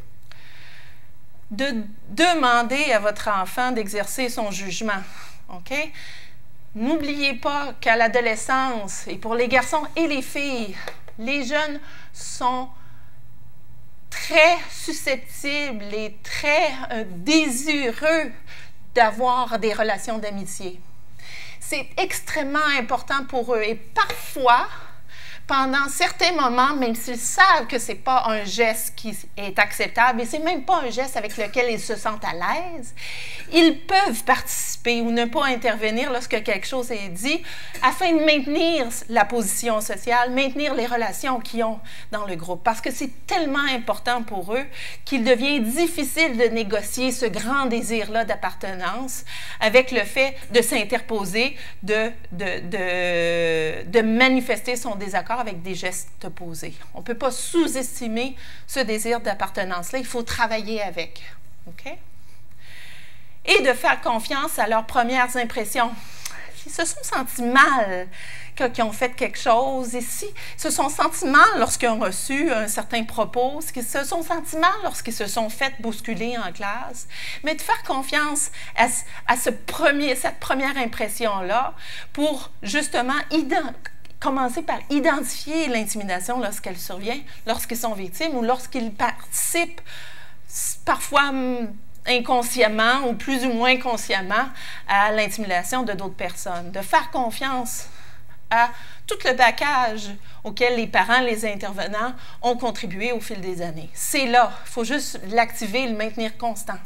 De demander à votre enfant d'exercer son jugement. OK? N'oubliez pas qu'à l'adolescence, et pour les garçons et les filles, les jeunes sont très susceptibles et très désireux d'avoir des relations d'amitié. C'est extrêmement important pour eux et parfois, pendant certains moments, même s'ils savent que ce n'est pas un geste qui est acceptable et ce n'est même pas un geste avec lequel ils se sentent à l'aise, ils peuvent participer ou ne pas intervenir lorsque quelque chose est dit afin de maintenir la position sociale, maintenir les relations qu'ils ont dans le groupe. Parce que c'est tellement important pour eux qu'il devient difficile de négocier ce grand désir-là d'appartenance avec le fait de s'interposer, de manifester son désaccord avec des gestes posés. On ne peut pas sous-estimer ce désir d'appartenance-là. Il faut travailler avec. OK? Et de faire confiance à leurs premières impressions. S'ils se sont sentis mal quand ils ont fait quelque chose, et s'ils se sont sentis mal lorsqu'ils ont reçu un certain propos, s'ils se sont sentis mal lorsqu'ils se sont fait bousculer en classe, mais de faire confiance à cette première impression-là pour justement commencer par identifier l'intimidation lorsqu'elle survient, lorsqu'ils sont victimes ou lorsqu'ils participent parfois inconsciemment ou plus ou moins consciemment à l'intimidation de d'autres personnes. De faire confiance à tout le bagage auquel les parents, les intervenants ont contribué au fil des années. C'est là, il faut juste l'activer et le maintenir constant.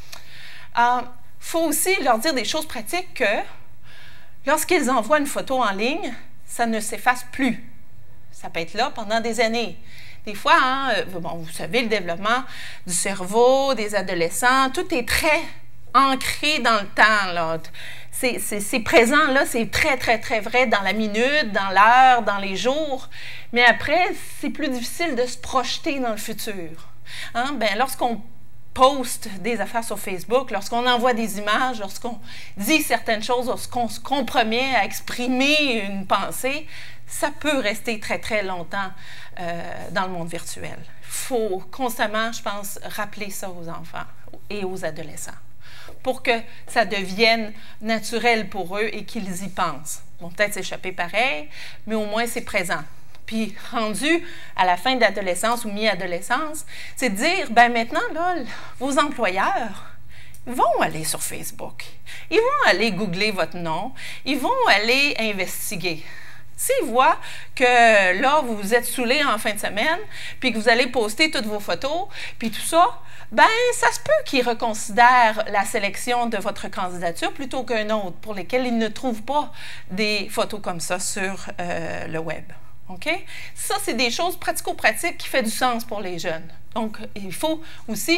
Il faut aussi leur dire des choses pratiques que lorsqu'ils envoient une photo en ligne, ça ne s'efface plus. Ça peut être là pendant des années. Des fois, bon, vous savez, le développement du cerveau, des adolescents, tout est très ancré dans le temps, là. C'est présent, là, c'est très, très, très vrai dans la minute, dans l'heure, dans les jours. Mais après, c'est plus difficile de se projeter dans le futur. Ben, lorsqu'on poste des affaires sur Facebook, lorsqu'on envoie des images, lorsqu'on dit certaines choses, lorsqu'on se compromet à exprimer une pensée, ça peut rester très, très longtemps dans le monde virtuel. Il faut constamment, je pense, rappeler ça aux enfants et aux adolescents pour que ça devienne naturel pour eux et qu'ils y pensent. Ils vont peut-être s'échapper pareil, mais au moins c'est présent. Puis, rendu à la fin de l'adolescence ou mi-adolescence, c'est de dire, ben maintenant, là, vos employeurs vont aller sur Facebook. Ils vont aller googler votre nom. Ils vont aller investiguer. S'ils voient que là, vous vous êtes saoulé en fin de semaine, puis que vous allez poster toutes vos photos, puis tout ça, ben ça se peut qu'ils reconsidèrent la sélection de votre candidature plutôt qu'un autre pour lesquels ils ne trouvent pas des photos comme ça sur le web. OK? Ça, c'est des choses pratico-pratiques qui font du sens pour les jeunes. Donc, il faut aussi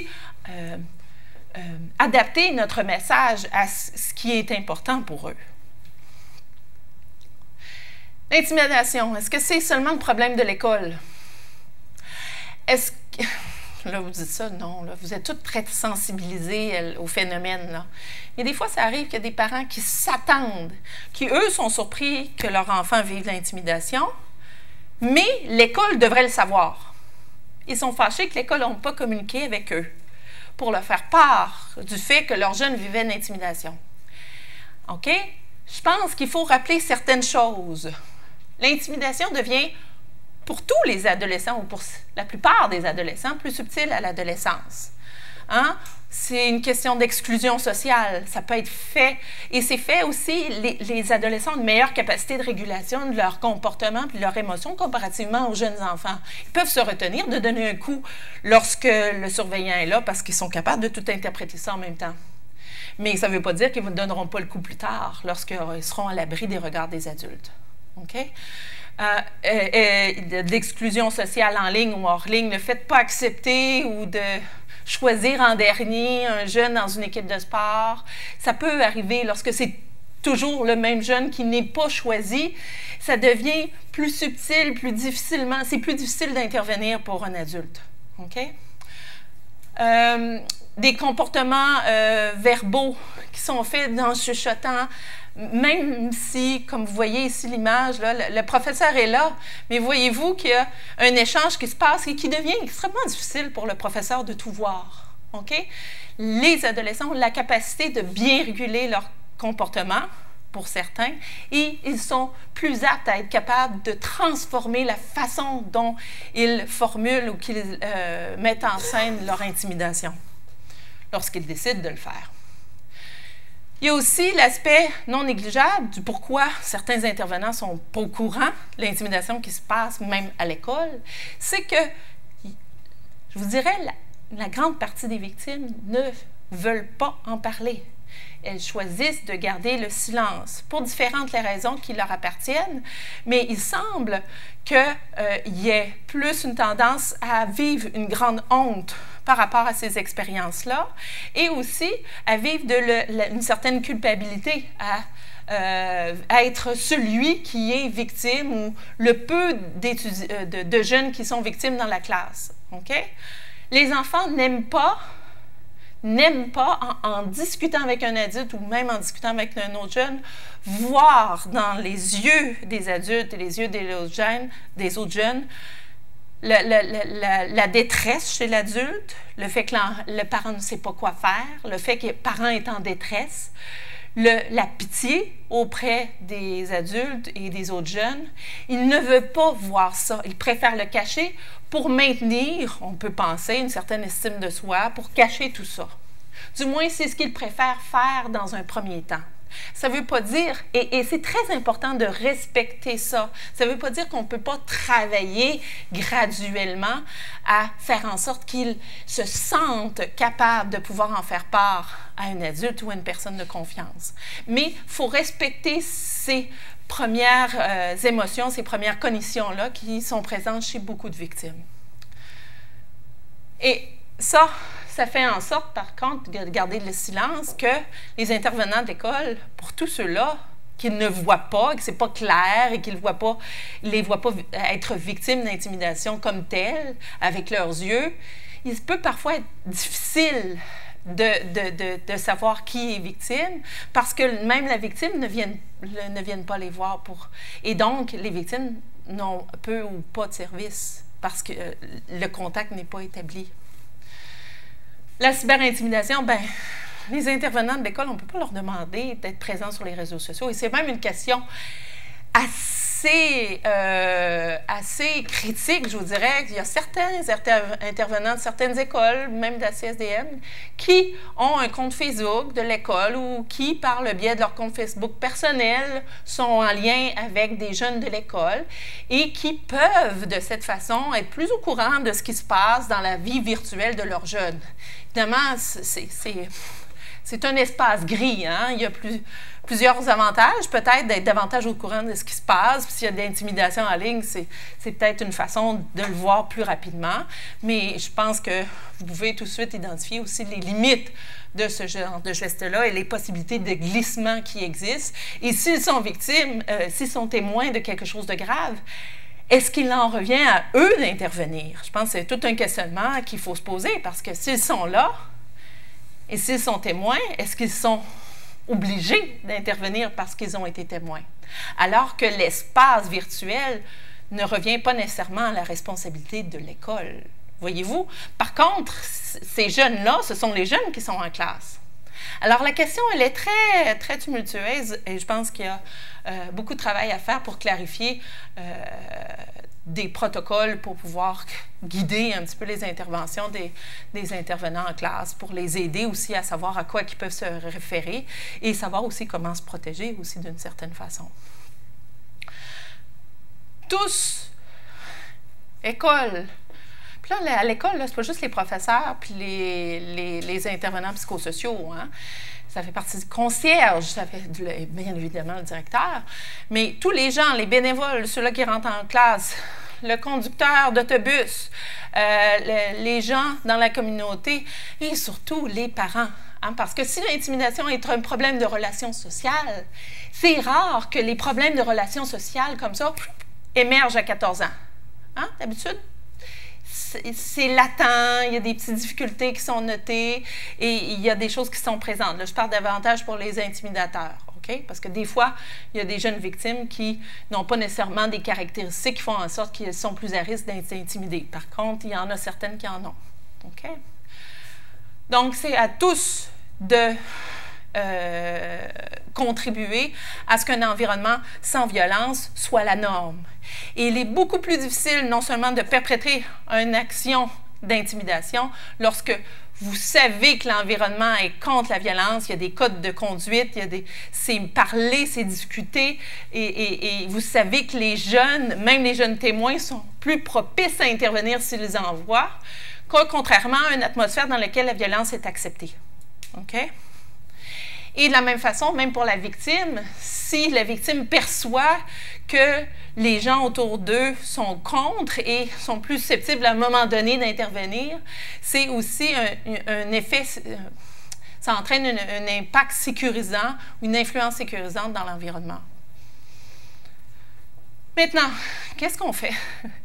adapter notre message à ce qui est important pour eux. L'intimidation, est-ce que c'est seulement le problème de l'école? là, vous dites ça, non, là, vous êtes toutes très sensibilisés au phénomène, là. Mais des fois, ça arrive qu'il y a des parents qui s'attendent, qui, eux, sont surpris que leur enfant vive l'intimidation, mais l'école devrait le savoir. Ils sont fâchés que l'école n'a pas communiqué avec eux pour leur faire part du fait que leur jeune vivait une intimidation. OK? Je pense qu'il faut rappeler certaines choses. L'intimidation devient, pour tous les adolescents, ou pour la plupart des adolescents, plus subtile à l'adolescence. Hein? C'est une question d'exclusion sociale. Ça peut être fait, et c'est fait aussi, les adolescents ont une meilleure capacité de régulation de leur comportement et de leurs émotions comparativement aux jeunes enfants. Ils peuvent se retenir de donner un coup lorsque le surveillant est là parce qu'ils sont capables de tout interpréter ça en même temps. Mais ça ne veut pas dire qu'ils ne donneront pas le coup plus tard lorsqu'ils seront à l'abri des regards des adultes. OK? De l'exclusion sociale en ligne ou hors ligne, le fait de ne pas accepter ou de choisir en dernier un jeune dans une équipe de sport, ça peut arriver lorsque c'est toujours le même jeune qui n'est pas choisi, ça devient plus subtil, plus difficilement, c'est plus difficile d'intervenir pour un adulte. OK? Des comportements verbaux qui sont faits dans le chuchotant, même si, comme vous voyez ici l'image, le professeur est là, mais voyez-vous qu'il y a un échange qui se passe et qui devient extrêmement difficile pour le professeur de tout voir. OK? Les adolescents ont la capacité de bien réguler leur comportement, pour certains, et ils sont plus aptes à être capables de transformer la façon dont ils formulent ou qu'ils mettent en scène leur intimidation, lorsqu'ils décident de le faire. Il y a aussi l'aspect non négligeable du pourquoi certains intervenants ne sont pas au courant de l'intimidation qui se passe même à l'école. C'est que, je vous dirais, la grande partie des victimes ne veulent pas en parler. Elles choisissent de garder le silence pour différentes raisons qui leur appartiennent, mais il semble qu'il y ait plus une tendance à vivre une grande honte par rapport à ces expériences-là et aussi à vivre une certaine culpabilité à être celui qui est victime ou le peu de jeunes qui sont victimes dans la classe. OK? Les enfants n'aiment pas, en discutant avec un adulte ou même en discutant avec un autre jeune, voir dans les yeux des adultes et les yeux des autres jeunes la détresse chez l'adulte, le fait que le parent ne sait pas quoi faire, le fait que le parent est en détresse, la pitié auprès des adultes et des autres jeunes. Il ne veut pas voir ça. Il préfère le cacher pour maintenir, on peut penser, une certaine estime de soi, pour cacher tout ça. Du moins, c'est ce qu'il préfère faire dans un premier temps. Ça ne veut pas dire, et c'est très important de respecter ça, ça ne veut pas dire qu'on ne peut pas travailler graduellement à faire en sorte qu'ils se sentent capables de pouvoir en faire part à un adulte ou à une personne de confiance. Mais il faut respecter ces premières émotions, ces premières cognitions-là qui sont présentes chez beaucoup de victimes. Et ça fait en sorte, par contre, de garder le silence, que les intervenants de l'école, pour tous ceux-là qui ne voient pas, que ce n'est pas clair et qu'ils ne les voient pas être victimes d'intimidation comme telle, avec leurs yeux, il peut parfois être difficile de savoir qui est victime, parce que même la victime ne viennent pas les voir pour... Et donc, les victimes n'ont peu ou pas de service, parce que le contact n'est pas établi. La cyberintimidation, bien, les intervenants de l'école, on ne peut pas leur demander d'être présents sur les réseaux sociaux. Et c'est même une question assez critique, je vous dirais. Il y a certains intervenants de certaines écoles, même de la CSDM, qui ont un compte Facebook de l'école ou qui, par le biais de leur compte Facebook personnel, sont en lien avec des jeunes de l'école et qui peuvent, de cette façon, être plus au courant de ce qui se passe dans la vie virtuelle de leurs jeunes. Évidemment, c'est un espace gris, hein? Il y a plusieurs avantages, peut-être d'être davantage au courant de ce qui se passe. Puis s'il y a de l'intimidation en ligne, c'est peut-être une façon de le voir plus rapidement. Mais je pense que vous pouvez tout de suite identifier aussi les limites de ce genre de geste-là et les possibilités de glissement qui existent. Et s'ils sont victimes, s'ils sont témoins de quelque chose de grave, est-ce qu'il en revient à eux d'intervenir? Je pense que c'est tout un questionnement qu'il faut se poser, parce que s'ils sont là, et s'ils sont témoins, est-ce qu'ils sont obligés d'intervenir parce qu'ils ont été témoins? Alors que l'espace virtuel ne revient pas nécessairement à la responsabilité de l'école. Voyez-vous? Par contre, ces jeunes-là, ce sont les jeunes qui sont en classe. Alors, la question, elle est très, très tumultueuse et je pense qu'il y a beaucoup de travail à faire pour clarifier des protocoles pour pouvoir guider un petit peu les interventions des intervenants en classe, pour les aider aussi à savoir à quoi ils peuvent se référer et savoir aussi comment se protéger aussi d'une certaine façon. Tous, école. Puis là, à l'école, c'est pas juste les professeurs puis les intervenants psychosociaux, hein? Ça fait partie du concierge, ça fait bien évidemment le directeur, mais tous les gens, les bénévoles, ceux-là qui rentrent en classe, le conducteur d'autobus, les gens dans la communauté et surtout les parents. Hein, parce que si l'intimidation est un problème de relations sociales, c'est rare que les problèmes de relations sociales comme ça émergent à 14 ans. Hein, d'habitude, c'est latent, il y a des petites difficultés qui sont notées et il y a des choses qui sont présentes. Là, je parle davantage pour les intimidateurs, OK? Parce que des fois, il y a des jeunes victimes qui n'ont pas nécessairement des caractéristiques qui font en sorte qu'ils sont plus à risque d'être intimidés. Par contre, il y en a certaines qui en ont, OK? Donc, c'est à tous de contribuer à ce qu'un environnement sans violence soit la norme. Et il est beaucoup plus difficile non seulement de perpétrer une action d'intimidation lorsque vous savez que l'environnement est contre la violence, il y a des codes de conduite, c'est parler, c'est discuter, et vous savez que les jeunes, même les jeunes témoins, sont plus propices à intervenir s'ils en voient, contrairement à une atmosphère dans laquelle la violence est acceptée. OK? Et de la même façon, même pour la victime, si la victime perçoit que les gens autour d'eux sont contre et sont plus susceptibles à un moment donné d'intervenir, c'est aussi un effet, ça entraîne un impact sécurisant, une influence sécurisante dans l'environnement. Maintenant, qu'est-ce qu'on fait?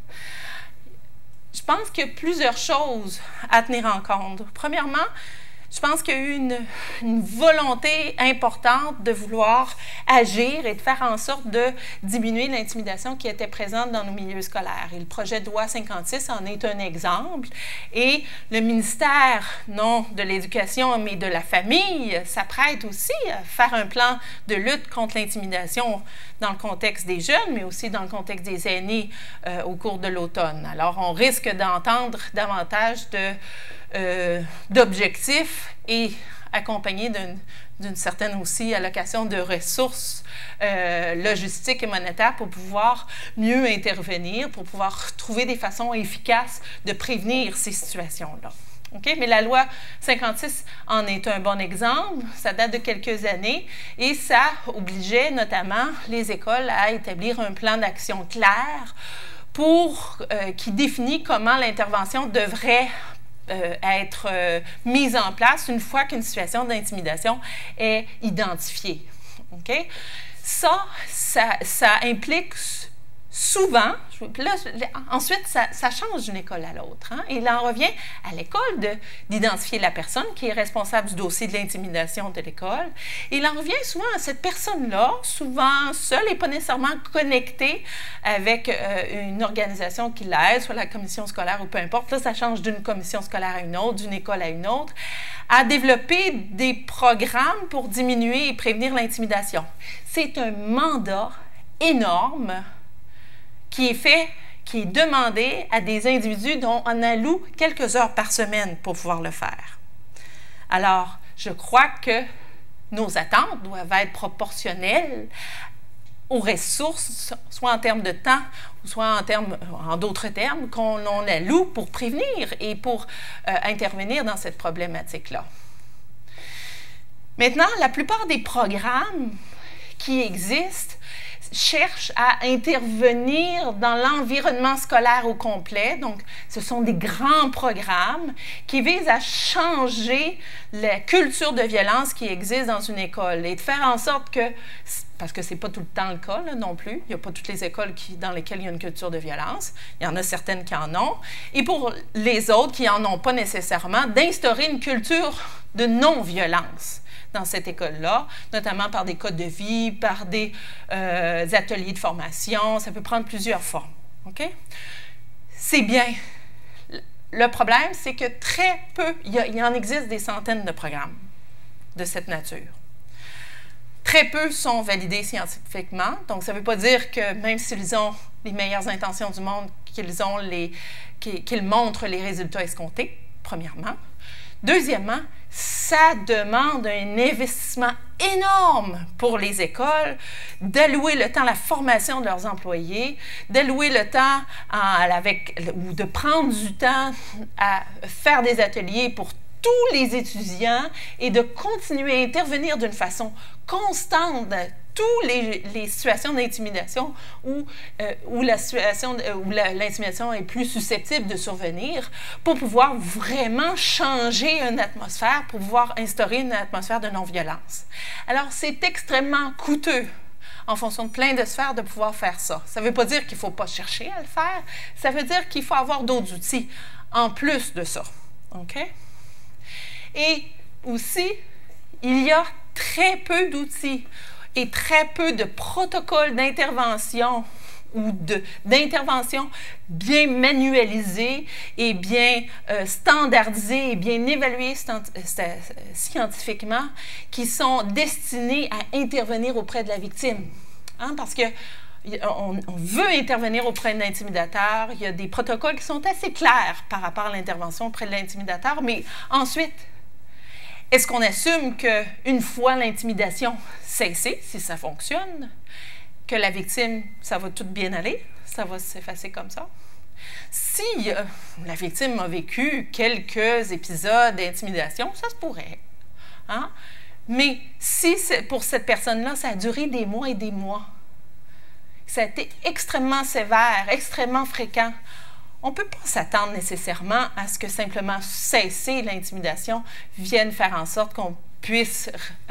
Je pense qu'il y a plusieurs choses à tenir en compte. Premièrement, je pense qu'il y a eu une volonté importante de vouloir agir et de faire en sorte de diminuer l'intimidation qui était présente dans nos milieux scolaires. Et le projet de loi 56 en est un exemple. Et le ministère, non de l'Éducation, mais de la Famille, s'apprête aussi à faire un plan de lutte contre l'intimidation dans le contexte des jeunes, mais aussi dans le contexte des aînés au cours de l'automne. Alors, on risque d'entendre davantage d'objectifs et accompagnés d'une certaine aussi allocation de ressources logistiques et monétaires pour pouvoir mieux intervenir, pour pouvoir trouver des façons efficaces de prévenir ces situations-là. Okay? Mais la loi 56 en est un bon exemple. Ça date de quelques années et ça obligeait notamment les écoles à établir un plan d'action clair qui définit comment l'intervention devrait être mise en place une fois qu'une situation d'intimidation est identifiée. Okay? Ça implique souvent, là, ensuite, ça change d'une école à l'autre. Hein? Il en revient à l'école d'identifier la personne qui est responsable du dossier de l'intimidation de l'école. Il en revient souvent à cette personne-là, souvent seule et pas nécessairement connectée avec une organisation qui l'aide, soit la commission scolaire ou peu importe. Là, ça change d'une commission scolaire à une autre, d'une école à une autre, à développer des programmes pour diminuer et prévenir l'intimidation. C'est un mandat énorme qui est demandé à des individus dont on alloue quelques heures par semaine pour pouvoir le faire. Alors, je crois que nos attentes doivent être proportionnelles aux ressources, soit en termes de temps, soit en d'autres termes, qu'on alloue pour prévenir et pour intervenir dans cette problématique-là. Maintenant, la plupart des programmes qui existent cherchent à intervenir dans l'environnement scolaire au complet. Donc, ce sont des grands programmes qui visent à changer la culture de violence qui existe dans une école et de faire en sorte que, parce que ce n'est pas tout le temps le cas là, non plus. Il n'y a pas toutes les écoles dans lesquelles il y a une culture de violence. Il y en a certaines qui en ont. Et pour les autres qui n'en ont pas nécessairement, d'instaurer une culture de non-violence dans cette école-là, notamment par des codes de vie, par des ateliers de formation. Ça peut prendre plusieurs formes. OK? C'est bien. Le problème, c'est que très peu, il en existe des centaines de programmes de cette nature. Très peu sont validés scientifiquement. Donc, ça ne veut pas dire que même s'ils ont les meilleures intentions du monde, qu'ils montrent les résultats escomptés, premièrement. Deuxièmement, ça demande un investissement énorme pour les écoles d'allouer le temps à la formation de leurs employés, d'allouer le temps ou de prendre du temps à faire des ateliers pour tous les étudiants et de continuer à intervenir d'une façon constante dans toutes les situations d'intimidation où l'intimidation est plus susceptible de survenir pour pouvoir vraiment changer une atmosphère, pour pouvoir instaurer une atmosphère de non-violence. Alors, c'est extrêmement coûteux en fonction de plein de sphères de pouvoir faire ça. Ça ne veut pas dire qu'il ne faut pas chercher à le faire, ça veut dire qu'il faut avoir d'autres outils en plus de ça. OK? Et aussi, il y a très peu d'outils et très peu de protocoles d'intervention ou d'intervention bien manualisés et bien standardisés et bien évalués scientifiquement qui sont destinés à intervenir auprès de la victime. Hein? Parce que on veut intervenir auprès de l'intimidateur. Il y a des protocoles qui sont assez clairs par rapport à l'intervention auprès de l'intimidateur, mais ensuite, est-ce qu'on assume qu'une fois l'intimidation cessée, si ça fonctionne, que la victime, ça va tout bien aller, ça va s'effacer comme ça? Si la victime a vécu quelques épisodes d'intimidation, ça se pourrait. Hein? Mais si pour cette personne-là, ça a duré des mois et des mois, ça a été extrêmement sévère, extrêmement fréquent, on ne peut pas s'attendre nécessairement à ce que simplement cesser l'intimidation vienne faire en sorte qu'on puisse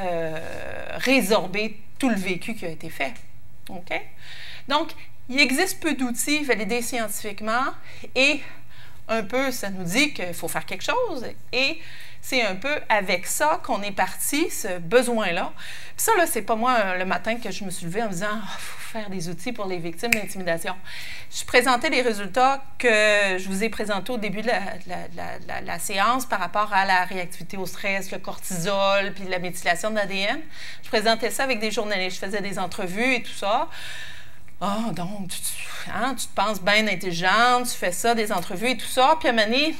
résorber tout le vécu qui a été fait. OK? Donc, il existe peu d'outils validés scientifiquement et un peu, ça nous dit qu'il faut faire quelque chose et c'est un peu avec ça qu'on est parti, ce besoin-là. Puis ça, là, c'est pas moi le matin que je me suis levée en me disant « il faut faire des outils pour les victimes d'intimidation ». Je présentais les résultats que je vous ai présentés au début de la séance par rapport à la réactivité au stress, le cortisol, puis la méthylation de l'ADN. Je présentais ça avec des journalistes, je faisais des entrevues et tout ça. Ah, donc, tu te penses bien intelligente, tu fais ça, des entrevues et tout ça. Puis à un moment donné,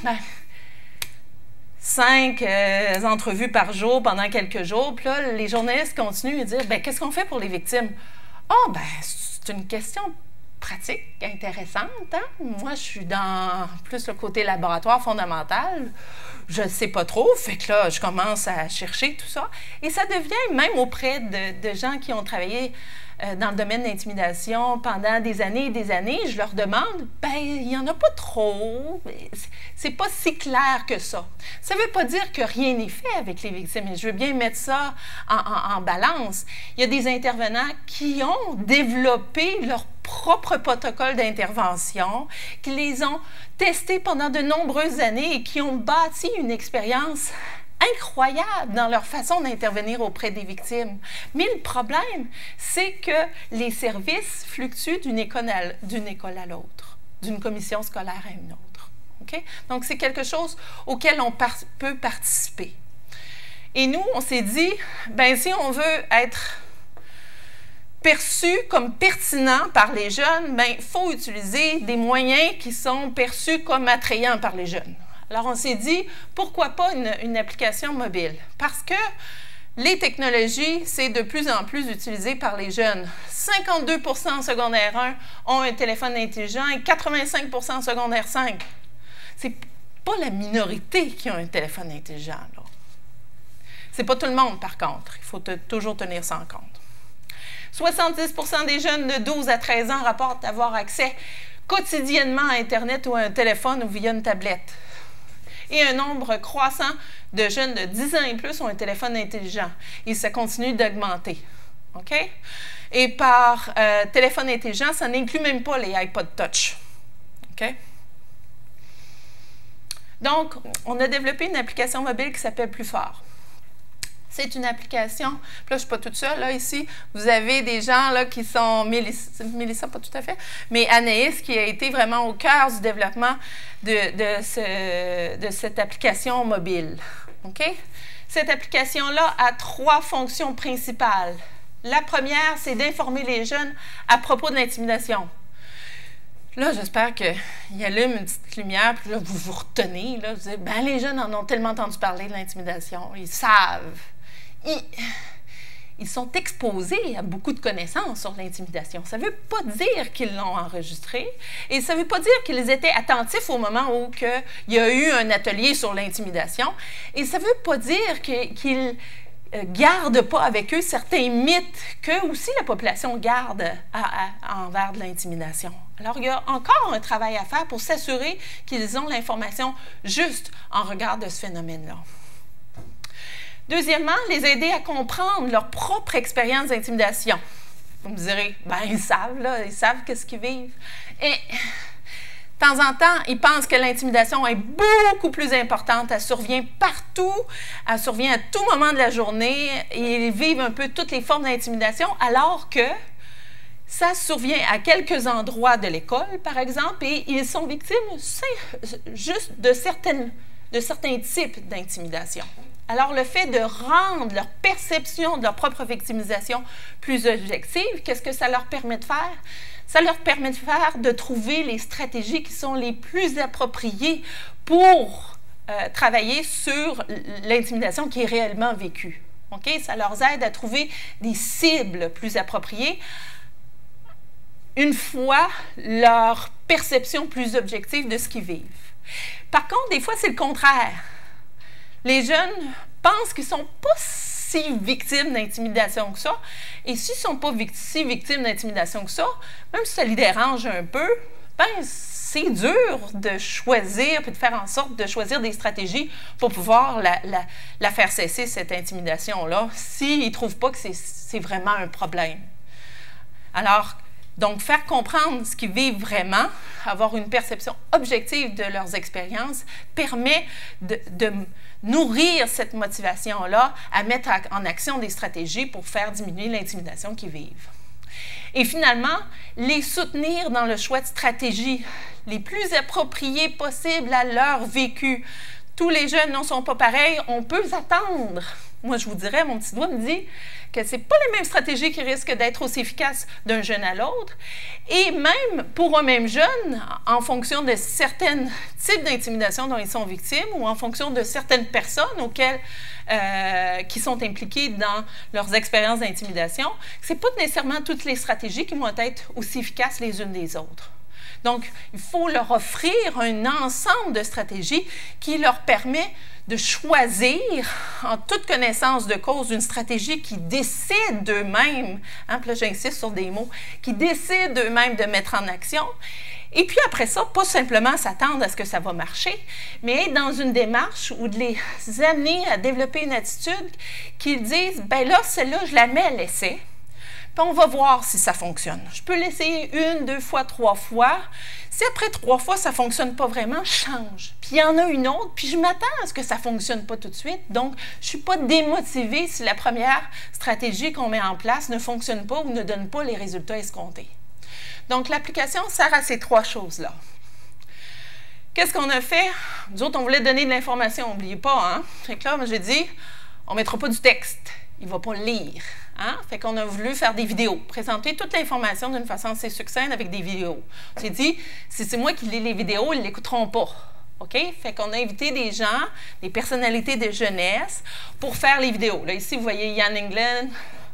5 entrevues par jour pendant quelques jours. Puis là, les journalistes continuent à dire, bien, qu'est-ce qu'on fait pour les victimes? Ah, bien, c'est une question pratique, intéressante. Hein? Moi, je suis dans plus le côté laboratoire fondamental. Je ne sais pas trop. Fait que là, je commence à chercher tout ça. Et ça devient, même auprès de gens qui ont travaillé dans le domaine de l'intimidation pendant des années et des années, je leur demande, bien, il n'y en a pas trop, c'est pas si clair que ça. Ça ne veut pas dire que rien n'est fait avec les victimes, et je veux bien mettre ça en balance. Il y a des intervenants qui ont développé leur propre protocole d'intervention, qui les ont testés pendant de nombreuses années et qui ont bâti une expérience incroyable dans leur façon d'intervenir auprès des victimes. Mais le problème, c'est que les services fluctuent d'une école à l'autre, d'une commission scolaire à une autre. Okay? Donc, c'est quelque chose auquel on peut participer. Et nous, on s'est dit, bien, si on veut être perçu comme pertinent par les jeunes, bien, il faut utiliser des moyens qui sont perçus comme attrayants par les jeunes. Alors, on s'est dit, pourquoi pas une application mobile? Parce que les technologies, c'est de plus en plus utilisé par les jeunes. 52% en secondaire 1 ont un téléphone intelligent et 85% en secondaire 5. C'est pas la minorité qui a un téléphone intelligent, là. C'est pas tout le monde, par contre. Il faut toujours tenir ça en compte. 70% des jeunes de 12 à 13 ans rapportent avoir accès quotidiennement à Internet ou à un téléphone ou via une tablette. Et un nombre croissant de jeunes de 10 ans et plus ont un téléphone intelligent. Et ça continue d'augmenter. OK? Et par téléphone intelligent, ça n'inclut même pas les iPod Touch. OK? Donc, on a développé une application mobile qui s'appelle Plus Fort. C'est une application, puis là, je ne suis pas toute seule, là, ici, vous avez des gens là, qui sont, Mélissa, pas tout à fait, mais Anaïs, qui a été vraiment au cœur du développement de cette application mobile. OK? Cette application-là a 3 fonctions principales. La première, c'est d'informer les jeunes à propos de l'intimidation. Là, j'espère qu'il allume une petite lumière, puis là, vous vous retenez, là, vous dites, ben, les jeunes en ont tellement entendu parler de l'intimidation, ils savent. Ils sont exposés à beaucoup de connaissances sur l'intimidation. Ça ne veut pas dire qu'ils l'ont enregistré et ça ne veut pas dire qu'ils étaient attentifs au moment où il y a eu un atelier sur l'intimidation. Et ça ne veut pas dire qu'ils ne gardent pas avec eux certains mythes que aussi la population garde envers de l'intimidation. Alors, il y a encore un travail à faire pour s'assurer qu'ils ont l'information juste en regard de ce phénomène-là. Deuxièmement, les aider à comprendre leur propre expérience d'intimidation. Vous me direz, ben ils savent, là, ils savent qu'est-ce qu'ils vivent. Et de temps en temps, ils pensent que l'intimidation est beaucoup plus importante. Elle survient partout, elle survient à tout moment de la journée, et ils vivent un peu toutes les formes d'intimidation, alors que ça survient à quelques endroits de l'école, par exemple, et ils sont victimes juste de certains types d'intimidation. Alors, le fait de rendre leur perception de leur propre victimisation plus objective, qu'est-ce que ça leur permet de faire? Ça leur permet de trouver les stratégies qui sont les plus appropriées pour travailler sur l'intimidation qui est réellement vécue. Okay? Ça leur aide à trouver des cibles plus appropriées une fois leur perception plus objective de ce qu'ils vivent. Par contre, des fois, c'est le contraire. Les jeunes pensent qu'ils ne sont pas si victimes d'intimidation que ça. Et s'ils ne sont pas si victimes d'intimidation que ça, même si ça les dérange un peu, ben, c'est dur de choisir, puis de faire en sorte de choisir des stratégies pour pouvoir la faire cesser, cette intimidation-là, s'ils ne trouvent pas que c'est vraiment un problème. Alors, donc, faire comprendre ce qu'ils vivent vraiment, avoir une perception objective de leurs expériences, permet de nourrir cette motivation-là à mettre en action des stratégies pour faire diminuer l'intimidation qu'ils vivent. Et finalement, les soutenir dans le choix de stratégies les plus appropriées possibles à leur vécu. Tous les jeunes ne sont pas pareils, on peut attendre. Moi, je vous dirais, mon petit doigt me dit que ce n'est pas les mêmes stratégies qui risquent d'être aussi efficaces d'un jeune à l'autre. Et même pour un même jeune, en fonction de certains types d'intimidation dont ils sont victimes ou en fonction de certaines personnes qui sont impliquées dans leurs expériences d'intimidation, ce n'est pas nécessairement toutes les stratégies qui vont être aussi efficaces les unes des autres. Donc, il faut leur offrir un ensemble de stratégies qui leur permet de choisir, en toute connaissance de cause, une stratégie qui décide d'eux-mêmes, hein, puis là j'insiste sur des mots, qui décide d'eux-mêmes de mettre en action. Et puis après ça, pas simplement s'attendre à ce que ça va marcher, mais être dans une démarche où de les amener à développer une attitude qu'ils disent, ben là, celle-là, je la mets à l'essai. Puis on va voir si ça fonctionne. Je peux l'essayer 1, 2 fois, 3 fois. Si après 3 fois, ça ne fonctionne pas vraiment, je change. Puis il y en a une autre, puis je m'attends à ce que ça ne fonctionne pas tout de suite. Donc, je ne suis pas démotivée si la première stratégie qu'on met en place ne fonctionne pas ou ne donne pas les résultats escomptés. Donc, l'application sert à ces 3 choses-là. Qu'est-ce qu'on a fait? Nous autres, on voulait donner de l'information, n'oubliez pas, hein? Fait que là, j'ai dit, on ne mettra pas du texte. Il ne va pas lire. Hein? Fait qu'on a voulu faire des vidéos, présenter toute l'information d'une façon assez succincte avec des vidéos. J'ai dit, si c'est moi qui lis les vidéos, ils ne l'écouteront pas. OK? Fait qu'on a invité des gens, des personnalités de jeunesse pour faire les vidéos. Là, ici, vous voyez Yann England,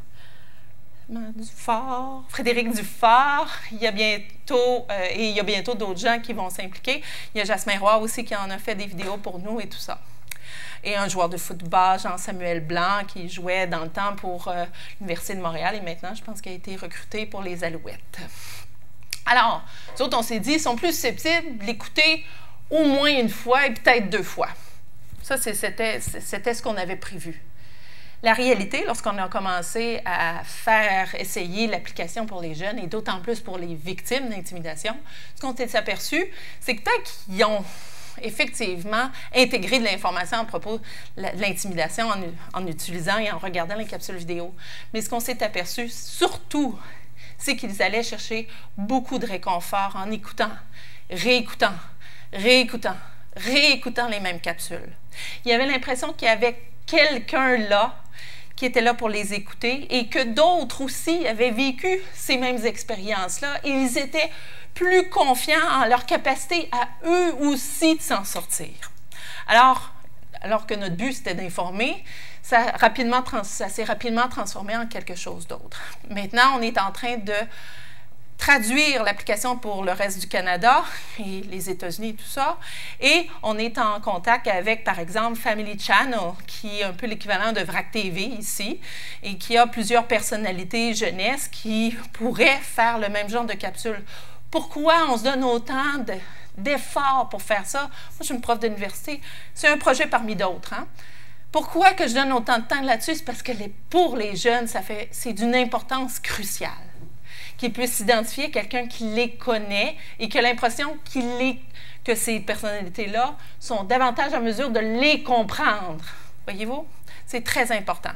Dufort, Frédéric Dufort. Il y a bientôt d'autres gens qui vont s'impliquer. Il y a Jasmin Roy aussi qui en a fait des vidéos pour nous et tout ça. Et un joueur de football, Jean-Samuel Blanc, qui jouait dans le temps pour l'Université de Montréal et maintenant, je pense qu'il a été recruté pour les Alouettes. Alors, nous autres, on s'est dit, ils sont plus susceptibles de l'écouter au moins 1 fois et peut-être 2 fois. Ça, c'était ce qu'on avait prévu. La réalité, lorsqu'on a commencé à faire essayer l'application pour les jeunes, et d'autant plus pour les victimes d'intimidation, ce qu'on s'est aperçu, c'est que tant qu'ils ont effectivement intégré de l'information à propos de l'intimidation en utilisant et en regardant les capsules vidéo, mais ce qu'on s'est aperçu surtout, c'est qu'ils allaient chercher beaucoup de réconfort en écoutant, réécoutant, réécoutant, réécoutant les mêmes capsules. Il y avait l'impression qu'il y avait quelqu'un là qui était là pour les écouter et que d'autres aussi avaient vécu ces mêmes expériences-là et ils étaient plus confiants en leur capacité à eux aussi de s'en sortir. Alors que notre but, c'était d'informer, ça s'est rapidement transformé en quelque chose d'autre. Maintenant, on est en train de traduire l'application pour le reste du Canada et les États-Unis et tout ça. Et on est en contact avec, par exemple, Family Channel, qui est un peu l'équivalent de VRAC TV ici, et qui a plusieurs personnalités jeunesse qui pourraient faire le même genre de capsule. Pourquoi on se donne autant d'efforts pour faire ça? Moi, je suis une prof d'université. C'est un projet parmi d'autres. Hein? Pourquoi que je donne autant de temps là-dessus? C'est parce que pour les jeunes, c'est d'une importance cruciale. Qu'ils puissent s'identifier quelqu'un qui les connaît et qui a l'impression que ces personnalités-là sont davantage en mesure de les comprendre. Voyez-vous? C'est très important.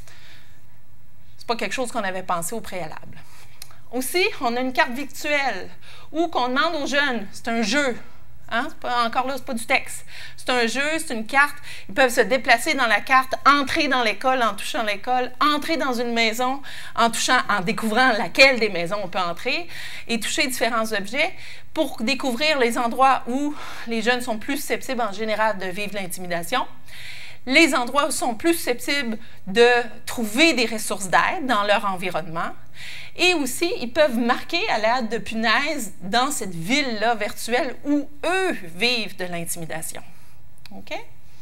Ce n'est pas quelque chose qu'on avait pensé au préalable. Aussi, on a une carte virtuelle où on demande aux jeunes, c'est un jeu. Hein? Encore là, ce n'est pas du texte. C'est un jeu, c'est une carte. Ils peuvent se déplacer dans la carte, entrer dans l'école en touchant l'école, entrer dans une maison en découvrant laquelle des maisons on peut entrer et toucher différents objets pour découvrir les endroits où les jeunes sont plus susceptibles en général de vivre l'intimidation, les endroits où ils sont plus susceptibles de trouver des ressources d'aide dans leur environnement. Et aussi, ils peuvent marquer à l'aide de punaises dans cette ville-là virtuelle où eux vivent de l'intimidation. OK?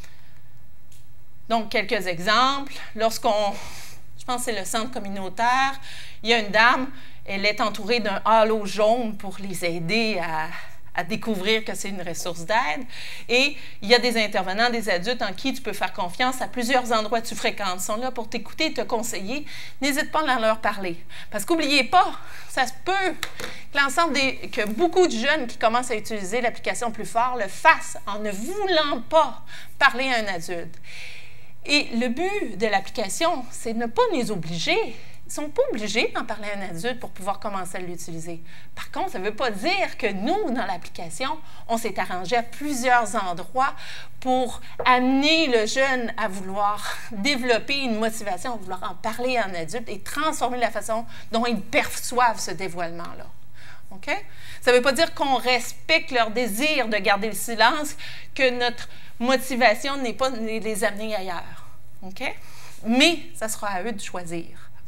Donc, quelques exemples. Je pense que c'est le centre communautaire, il y a une dame, elle est entourée d'un halo jaune pour les aider à découvrir que c'est une ressource d'aide. Et il y a des intervenants, des adultes en qui tu peux faire confiance à plusieurs endroits que tu fréquentes. Ils sont là pour t'écouter et te conseiller. N'hésite pas à leur parler. Parce qu'oubliez pas, ça se peut que beaucoup de jeunes qui commencent à utiliser l'application Plus Fort le fassent en ne voulant pas parler à un adulte. Et le but de l'application, c'est de ne pas les obliger. Ils ne sont pas obligés d'en parler à un adulte pour pouvoir commencer à l'utiliser. Par contre, ça ne veut pas dire que nous, dans l'application, on s'est arrangé à plusieurs endroits pour amener le jeune à vouloir développer une motivation, à vouloir en parler à un adulte et transformer la façon dont ils perçoivent ce dévoilement-là. OK? Ça ne veut pas dire qu'on respecte leur désir de garder le silence, que notre motivation n'est pas de les amener ailleurs. OK? Mais ça sera à eux de choisir.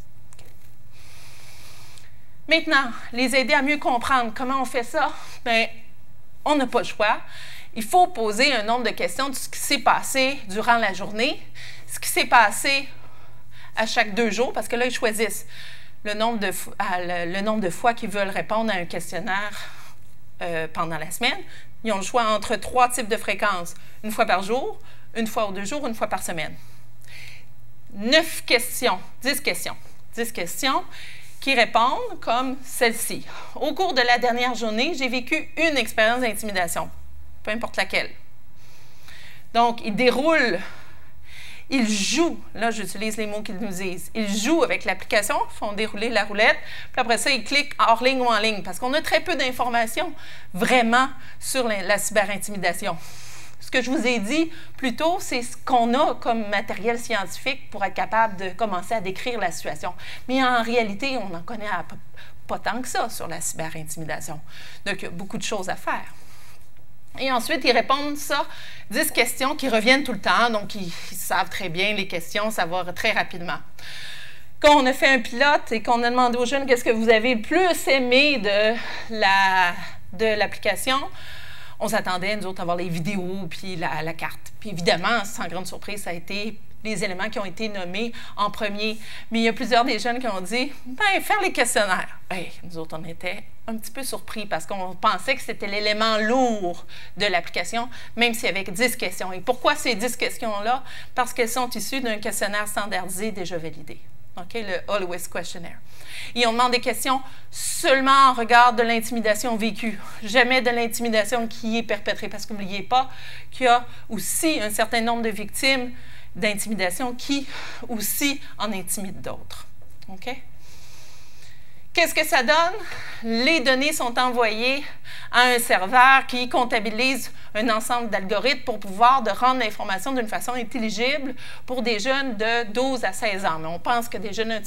Maintenant, les aider à mieux comprendre comment on fait ça, bien, on n'a pas le choix. Il faut poser un nombre de questions de ce qui s'est passé durant la journée, ce qui s'est passé à chaque 2 jours, parce que là, ils choisissent le nombre de fois qu'ils veulent répondre à un questionnaire pendant la semaine. Ils ont le choix entre 3 types de fréquences, 1 fois par jour, 1 fois aux 2 jours, 1 fois par semaine. 9 questions, 10 questions. 10 questions qui répondent comme celle-ci. Au cours de la dernière journée, j'ai vécu une expérience d'intimidation, peu importe laquelle. Donc, ils déroulent, ils jouent, là j'utilise les mots qu'ils nous disent, ils jouent avec l'application, font dérouler la roulette, puis après ça, ils cliquent hors ligne ou en ligne, parce qu'on a très peu d'informations vraiment sur la cyberintimidation. Ce que je vous ai dit plus tôt, c'est ce qu'on a comme matériel scientifique pour être capable de commencer à décrire la situation. Mais en réalité, on n'en connaît pas tant que ça sur la cyberintimidation. Donc, il y a beaucoup de choses à faire. Et ensuite, ils répondent ça, 10 questions qui reviennent tout le temps, donc ils savent très bien les questions, ça va très rapidement. Quand on a fait un pilote et qu'on a demandé aux jeunes qu'est-ce que vous avez le plus aimé de l'application, on s'attendait, nous autres, à voir les vidéos puis la carte. Puis évidemment, sans grande surprise, ça a été les éléments qui ont été nommés en premier. Mais il y a plusieurs des jeunes qui ont dit « ben faire les questionnaires ». Nous autres, on était un petit peu surpris parce qu'on pensait que c'était l'élément lourd de l'application, même s'il y avait 10 questions. Et pourquoi ces 10 questions-là? Parce qu'elles sont issues d'un questionnaire standardisé déjà validé. Okay, le Always Questionnaire. Et on demande des questions seulement en regard de l'intimidation vécue, jamais de l'intimidation qui est perpétrée, parce qu'oubliez pas qu'il y a aussi un certain nombre de victimes d'intimidation qui aussi en intimident d'autres. Okay? Qu'est-ce que ça donne? Les données sont envoyées à un serveur qui comptabilise un ensemble d'algorithmes pour pouvoir rendre l'information d'une façon intelligible pour des jeunes de 12 à 16 ans. Mais on pense que des jeunes un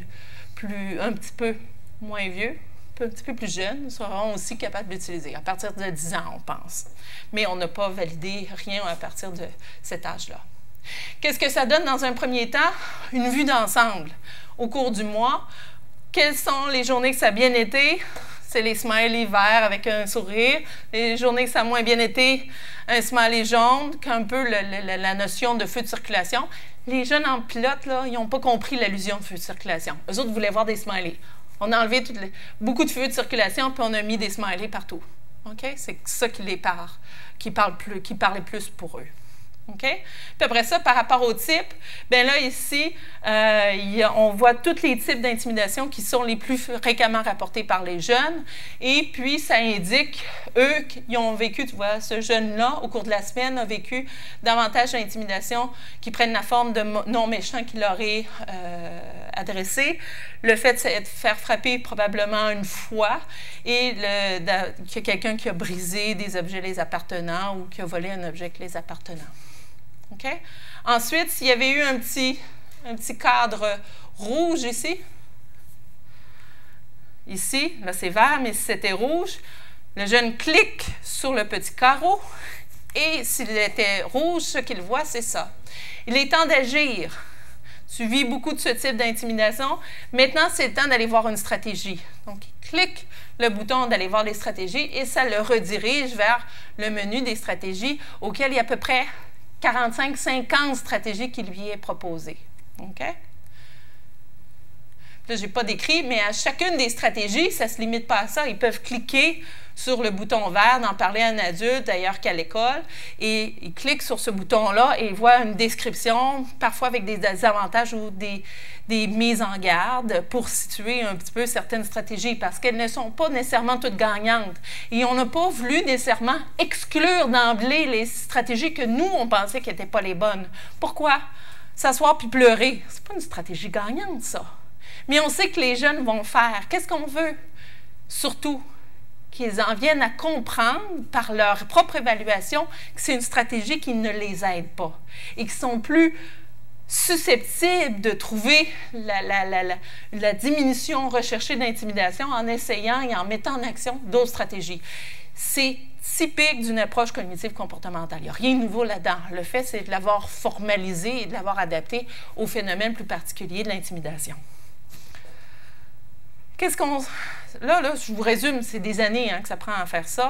petit peu moins vieux, un petit peu plus jeunes, seront aussi capables d'utiliser. À partir de 10 ans, on pense. Mais on n'a pas validé rien à partir de cet âge-là. Qu'est-ce que ça donne dans un premier temps? Une vue d'ensemble. Au cours du mois, quelles sont les journées que ça a bien été? C'est les smileys verts avec un sourire. Les journées que ça a moins bien été, un smiley jaune, un peu la notion de feu de circulation. Les jeunes en pilote, là, ils n'ont pas compris l'allusion de feu de circulation. Eux autres voulaient voir des smileys. On a enlevé beaucoup de feux de circulation, puis on a mis des smileys partout. Okay? C'est ça qui parlait plus pour eux. Okay? Puis après ça, par rapport au type, bien là, ici, on voit tous les types d'intimidation qui sont les plus fréquemment rapportés par les jeunes. Et puis, ça indique, eux, qui ont vécu, tu vois, ce jeune-là, au cours de la semaine, a vécu davantage d'intimidation qui prennent la forme de noms méchants qu'il aurait adressés. Le fait de se faire frapper probablement une fois et qu'il y a quelqu'un qui a brisé des objets les appartenant ou qui a volé un objet les appartenant. Okay? Ensuite, s'il y avait eu un petit cadre rouge ici, là c'est vert, mais si c'était rouge, le jeune clique sur le petit carreau et s'il était rouge, ce qu'il voit, c'est ça. Il est temps d'agir. Tu vis beaucoup de ce type d'intimidation. Maintenant, c'est le temps d'aller voir une stratégie. Donc, il clique le bouton d'aller voir les stratégies et ça le redirige vers le menu des stratégies auquel il y a à peu près 45-50 stratégies qui lui est proposées. OK? Là, je n'ai pas décrit, mais à chacune des stratégies, ça ne se limite pas à ça. Ils peuvent cliquer sur le bouton vert, d'en parler à un adulte, d'ailleurs qu'à l'école, et ils cliquent sur ce bouton-là et ils voient une description, parfois avec des avantages ou des mises en garde pour situer un petit peu certaines stratégies, parce qu'elles ne sont pas nécessairement toutes gagnantes. Et on n'a pas voulu nécessairement exclure d'emblée les stratégies que nous, on pensait qu'elles n'étaient pas les bonnes. Pourquoi? S'asseoir puis pleurer, c'est pas une stratégie gagnante, ça. Mais on sait que les jeunes vont faire. Qu'est-ce qu'on veut? Surtout, qu'ils en viennent à comprendre par leur propre évaluation que c'est une stratégie qui ne les aide pas et qui sont plus susceptibles de trouver la diminution recherchée d'intimidation en essayant et en mettant en action d'autres stratégies. C'est typique d'une approche cognitive comportementale. Il n'y a rien de nouveau là-dedans. Le fait, c'est de l'avoir formalisé et de l'avoir adapté au phénomène plus particulier de l'intimidation. Qu'est-ce qu'on... Là, je vous résume, c'est des années que ça prend à faire ça.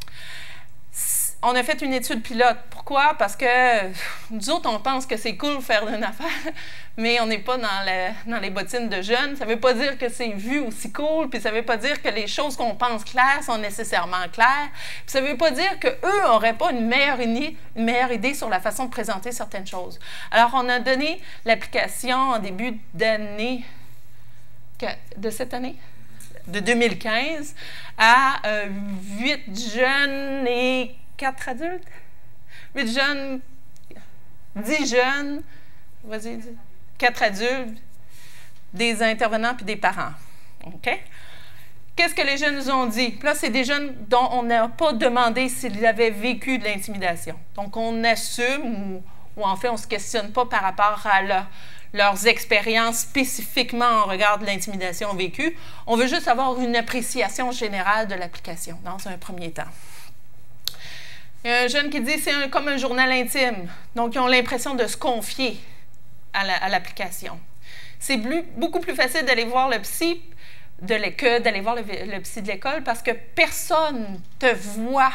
On a fait une étude pilote. Pourquoi? Parce que nous autres, on pense que c'est cool faire une affaire, mais on n'est pas dans les bottines de jeunes. Ça ne veut pas dire que c'est vu aussi cool, puis ça ne veut pas dire que les choses qu'on pense claires sont nécessairement claires. Puis ça ne veut pas dire qu'eux n'auraient pas une meilleure idée sur la façon de présenter certaines choses. Alors, on a donné l'application en début d'année, de cette année, de 2015, à 8 jeunes et 4 adultes? 8 jeunes, 10 jeunes, vas-y, 4 adultes, des intervenants puis des parents. OK? Qu'est-ce que les jeunes nous ont dit? Puis là, c'est des jeunes dont on n'a pas demandé s'ils avaient vécu de l'intimidation. Donc, on assume, ou en fait, on ne se questionne pas par rapport à leurs expériences spécifiquement en regard de l'intimidation vécue. On veut juste avoir une appréciation générale de l'application dans un premier temps. Il y a un jeune qui dit c'est comme un journal intime. Donc, ils ont l'impression de se confier à l'application. C'est beaucoup plus facile d'aller voir le psy que d'aller voir le psy de l'école parce que personne ne te voit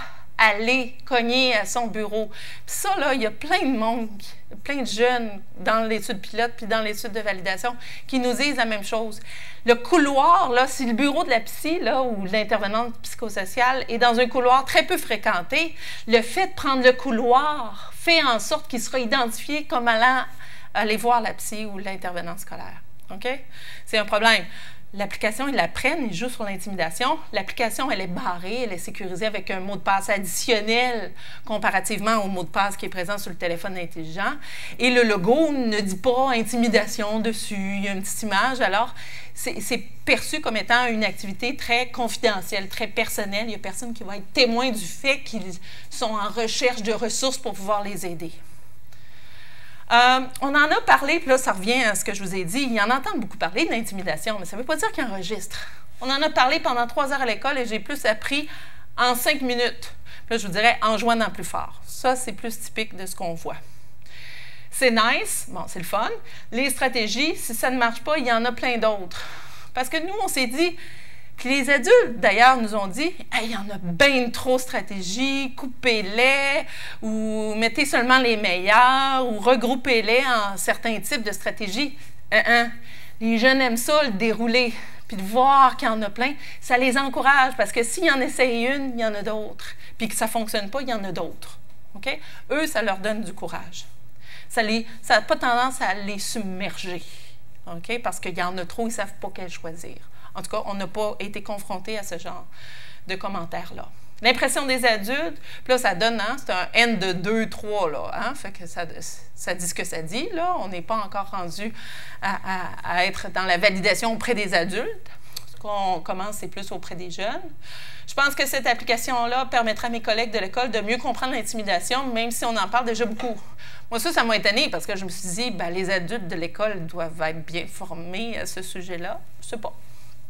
aller cogner à son bureau. Puis ça, là, il y a plein de monde, plein de jeunes dans l'étude pilote puis dans l'étude de validation qui nous disent la même chose. Le couloir, là, si le bureau de la psy, là, ou l'intervenante psychosociale est dans un couloir très peu fréquenté, le fait de prendre le couloir fait en sorte qu'il sera identifié comme allant aller voir la psy ou l'intervenante scolaire. OK? C'est un problème. L'application, ils la prennent, ils jouent sur l'intimidation. L'application, elle est barrée, elle est sécurisée avec un mot de passe additionnel comparativement au mot de passe qui est présent sur le téléphone intelligent. Et le logo ne dit pas intimidation dessus, il y a une petite image. Alors, c'est perçu comme étant une activité très confidentielle, très personnelle. Il n'y a personne qui va être témoin du fait qu'ils sont en recherche de ressources pour pouvoir les aider. On en a parlé, puis là, ça revient à ce que je vous ai dit. Il y en entend beaucoup parler de l'intimidation, mais ça ne veut pas dire qu'il enregistre. On en a parlé pendant 3 heures à l'école et j'ai plus appris en 5 minutes. Puis là, je vous dirais en joignant plus fort. Ça, c'est plus typique de ce qu'on voit. C'est nice, bon, c'est le fun. Les stratégies, si ça ne marche pas, il y en a plein d'autres. Parce que nous, on s'est dit, puis les adultes, d'ailleurs, nous ont dit « Hey, il y en a bien trop de stratégies, coupez-les, ou mettez seulement les meilleures, ou regroupez-les en certains types de stratégies. » Les jeunes aiment ça, le dérouler, puis de voir qu'il y en a plein, ça les encourage, parce que s'ils en essayent une, il y en a d'autres. Puis que ça ne fonctionne pas, il y en a d'autres. Okay? Eux, ça leur donne du courage. Ça n'a pas tendance à les submerger, okay? Parce qu'il y en a trop, ils ne savent pas quel choisir. En tout cas, on n'a pas été confronté à ce genre de commentaires-là. L'impression des adultes, puis là, ça donne, hein, c'est un N de 2, 3, là, hein, fait que ça dit ce que ça dit, là. On n'est pas encore rendu à être dans la validation auprès des adultes. Ce qu'on commence, c'est plus auprès des jeunes. Je pense que cette application-là permettra à mes collègues de l'école de mieux comprendre l'intimidation, même si on en parle déjà beaucoup. Moi, ça m'a étonnée parce que je me suis dit, bien, les adultes de l'école doivent être bien formés à ce sujet-là. Je ne sais pas.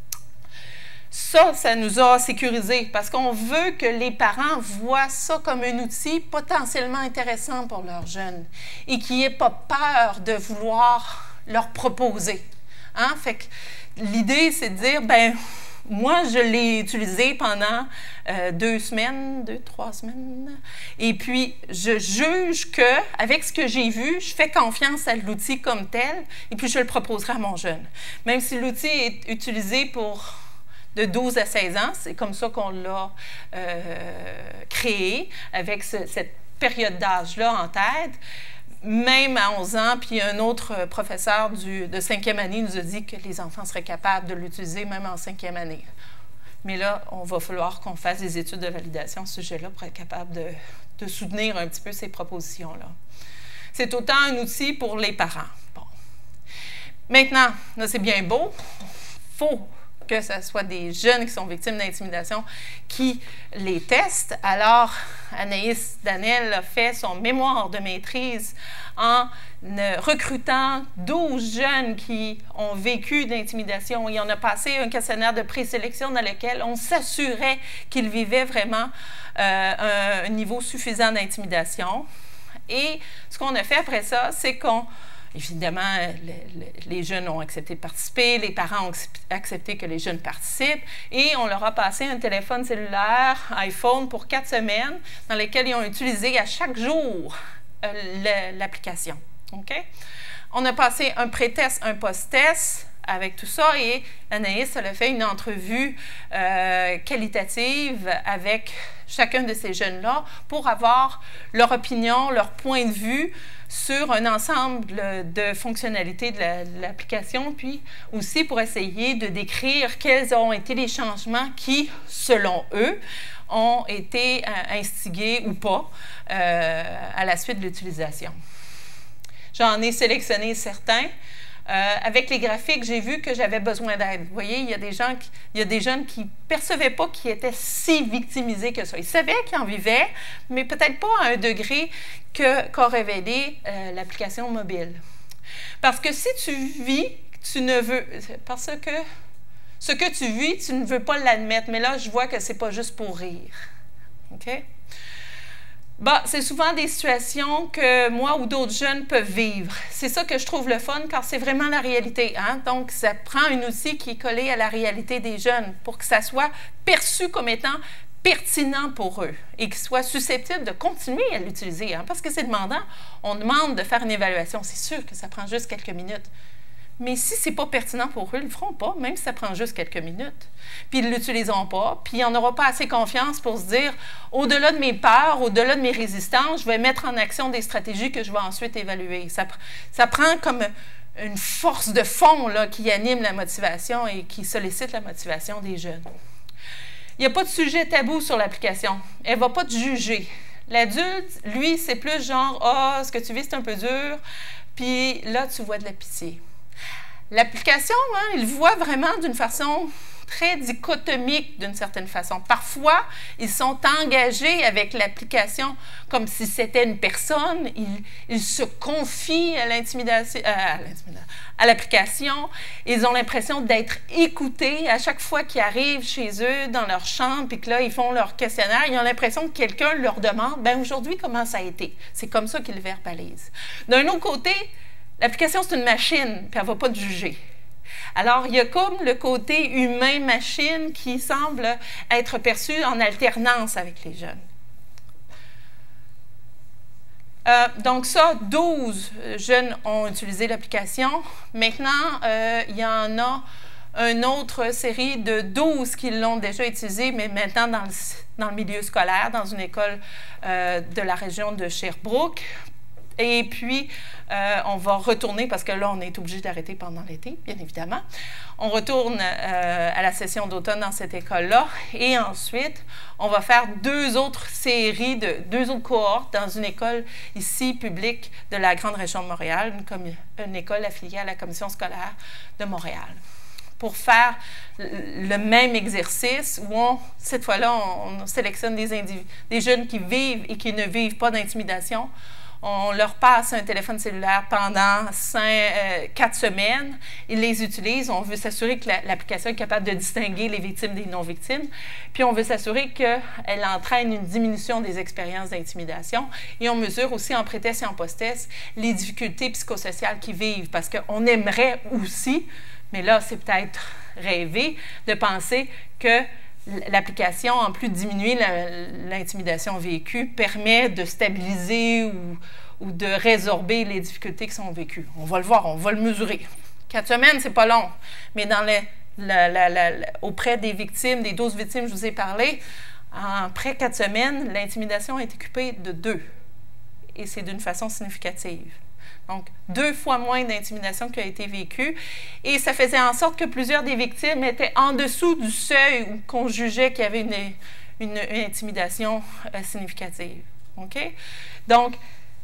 Ça nous a sécurisés parce qu'on veut que les parents voient ça comme un outil potentiellement intéressant pour leurs jeunes et qu'ils n'aient pas peur de vouloir leur proposer. Hein? Fait que l'idée, c'est de dire, ben moi, je l'ai utilisé pendant 2 semaines, 3 semaines, et puis je juge qu'avec ce que j'ai vu, je fais confiance à l'outil comme tel, et puis je le proposerai à mon jeune. Même si l'outil est utilisé pour de 12 à 16 ans, c'est comme ça qu'on l'a créé, avec cette période d'âge-là en tête. Même à 11 ans, puis un autre professeur de 5e année nous a dit que les enfants seraient capables de l'utiliser même en 5e année. Mais là, on va falloir qu'on fasse des études de validation à ce sujet-là pour être capable de soutenir un petit peu ces propositions-là. C'est autant un outil pour les parents. Bon. Maintenant, là, c'est bien beau. Il faut que ce soit des jeunes qui sont victimes d'intimidation qui les testent. Alors, Anaïs Danel a fait son mémoire de maîtrise en recrutant 12 jeunes qui ont vécu d'intimidation et on a passé un questionnaire de présélection dans lequel on s'assurait qu'ils vivaient vraiment un niveau suffisant d'intimidation. Et ce qu'on a fait après ça, c'est qu'on évidemment, les jeunes ont accepté de participer, les parents ont accepté que les jeunes participent et on leur a passé un téléphone cellulaire, iPhone, pour 4 semaines dans lesquelles ils ont utilisé à chaque jour l'application. Okay? On a passé un pré-test, un post-test avec tout ça et Anaïs, elle a fait une entrevue qualitative avec chacun de ces jeunes-là pour avoir leur opinion, leur point de vue sur un ensemble de fonctionnalités de l'application, puis aussi pour essayer de décrire quels ont été les changements qui, selon eux, ont été instigués ou pas à la suite de l'utilisation. J'en ai sélectionné certains. Avec les graphiques, j'ai vu que j'avais besoin d'aide. Vous voyez, il y a des jeunes qui ne percevaient pas qu'ils étaient si victimisés que ça. Ils savaient qu'ils en vivaient, mais peut-être pas à un degré qu'a révélé l'application mobile. Parce que si tu vis, tu ne veux... Parce que ce que tu vis, tu ne veux pas l'admettre. Mais là, je vois que ce n'est pas juste pour rire. OK? Bon, c'est souvent des situations que moi ou d'autres jeunes peuvent vivre. C'est ça que je trouve le fun, car c'est vraiment la réalité. Hein? Donc, ça prend un outil qui est collé à la réalité des jeunes pour que ça soit perçu comme étant pertinent pour eux et qu'ils soient susceptibles de continuer à l'utiliser. Hein, parce que c'est demandant. On demande de faire une évaluation. C'est sûr que ça prend juste quelques minutes. Mais si ce n'est pas pertinent pour eux, ils ne le feront pas, même si ça prend juste quelques minutes. Puis ils ne l'utiliseront pas, puis ils n'en auront pas assez confiance pour se dire, au-delà de mes peurs, au-delà de mes résistances, je vais mettre en action des stratégies que je vais ensuite évaluer. Ça prend comme une force de fond là, qui anime la motivation et qui sollicite la motivation des jeunes. Il n'y a pas de sujet tabou sur l'application. Elle ne va pas te juger. L'adulte, lui, c'est plus genre, « Ah, ce que tu vis, c'est un peu dur. » Puis là, tu vois de la pitié. L'application, hein, il voit vraiment d'une façon très dichotomique d'une certaine façon. Parfois, ils sont engagés avec l'application comme si c'était une personne. Ils se confient à à l'application. Ils ont l'impression d'être écoutés à chaque fois qu'ils arrivent chez eux dans leur chambre puis que là, ils font leur questionnaire. Ils ont l'impression que quelqu'un leur demande « Bien, aujourd'hui, comment ça a été? » C'est comme ça qu'ils le verbalisent. D'un autre côté, l'application, c'est une machine, puis elle ne va pas te juger. Alors, il y a comme le côté humain-machine qui semble être perçu en alternance avec les jeunes. Donc ça, 12 jeunes ont utilisé l'application. Maintenant, il y en a une autre série de 12 qui l'ont déjà utilisé, mais maintenant dans le milieu scolaire, dans une école de la région de Sherbrooke. Et puis, on va retourner, parce que là, on est obligé d'arrêter pendant l'été, bien évidemment. On retourne à la session d'automne dans cette école-là. Et ensuite, on va faire deux autres séries, deux autres cohortes dans une école ici, publique, de la Grande Région de Montréal, une école affiliée à la Commission scolaire de Montréal, pour faire le même exercice où, cette fois-là, on sélectionne des jeunes qui vivent et qui ne vivent pas d'intimidation. On leur passe un téléphone cellulaire pendant 4 semaines. Ils les utilisent. On veut s'assurer que l'application est capable de distinguer les victimes des non-victimes. Puis, on veut s'assurer qu'elle entraîne une diminution des expériences d'intimidation. Et on mesure aussi en pré-test et en post-test les difficultés psychosociales qu'ils vivent. Parce qu'on aimerait aussi, mais là, c'est peut-être rêvé, de penser que l'application, en plus de diminuer l'intimidation vécue, permet de stabiliser ou de résorber les difficultés qui sont vécues. On va le voir, on va le mesurer. 4 semaines, c'est pas long, mais auprès des victimes, des 12 victimes que je vous ai parlé, après 4 semaines, l'intimidation a été coupée de 2. Et c'est d'une façon significative. Donc, 2 fois moins d'intimidation qui a été vécue. Et ça faisait en sorte que plusieurs des victimes étaient en dessous du seuil qu'on jugeait qu'il y avait une intimidation significative. OK? Donc,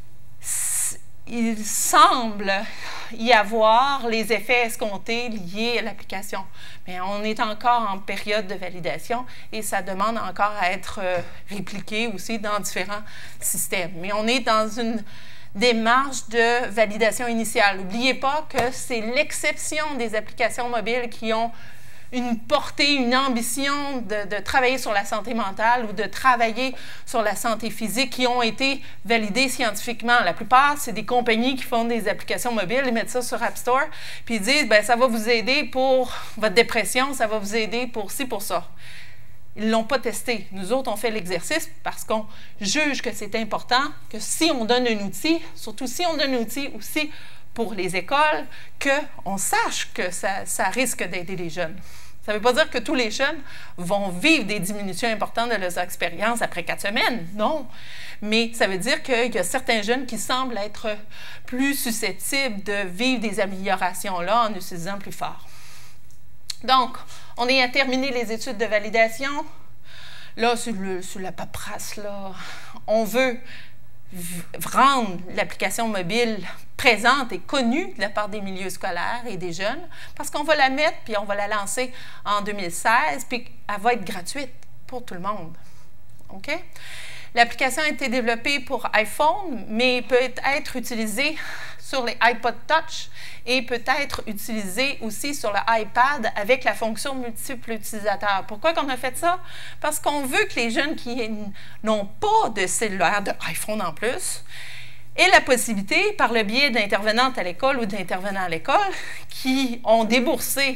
il semble y avoir les effets escomptés liés à l'application. Mais on est encore en période de validation et ça demande encore à être répliqué aussi dans différents systèmes. Mais on est dans une démarche de validation initiale. N'oubliez pas que c'est l'exception des applications mobiles qui ont une portée, une ambition de travailler sur la santé mentale ou de travailler sur la santé physique qui ont été validées scientifiquement. La plupart, c'est des compagnies qui font des applications mobiles, ils mettent ça sur App Store, puis ils disent, bien, ça va vous aider pour votre dépression, ça va vous aider pour ci, pour ça. Ils ne l'ont pas testé. Nous autres, on fait l'exercice parce qu'on juge que c'est important, que si on donne un outil, surtout si on donne un outil aussi pour les écoles, qu'on sache que ça risque d'aider les jeunes. Ça ne veut pas dire que tous les jeunes vont vivre des diminutions importantes de leurs expériences après 4 semaines, non. Mais ça veut dire qu'il y a certains jeunes qui semblent être plus susceptibles de vivre des améliorations-là en utilisant plus fort. Donc, on est à terminer les études de validation. Là, sur la paperasse, là, on veut rendre l'application mobile présente et connue de la part des milieux scolaires et des jeunes, parce qu'on va la mettre, puis on va la lancer en 2016, puis elle va être gratuite pour tout le monde. OK? L'application a été développée pour iPhone, mais peut être utilisée sur les iPod Touch et peut être utilisée aussi sur le iPad avec la fonction multiple utilisateur. Pourquoi qu'on a fait ça? Parce qu'on veut que les jeunes qui n'ont pas de cellulaire, de iPhone en plus, aient la possibilité, par le biais d'intervenantes à l'école ou d'intervenants à l'école, qui ont déboursé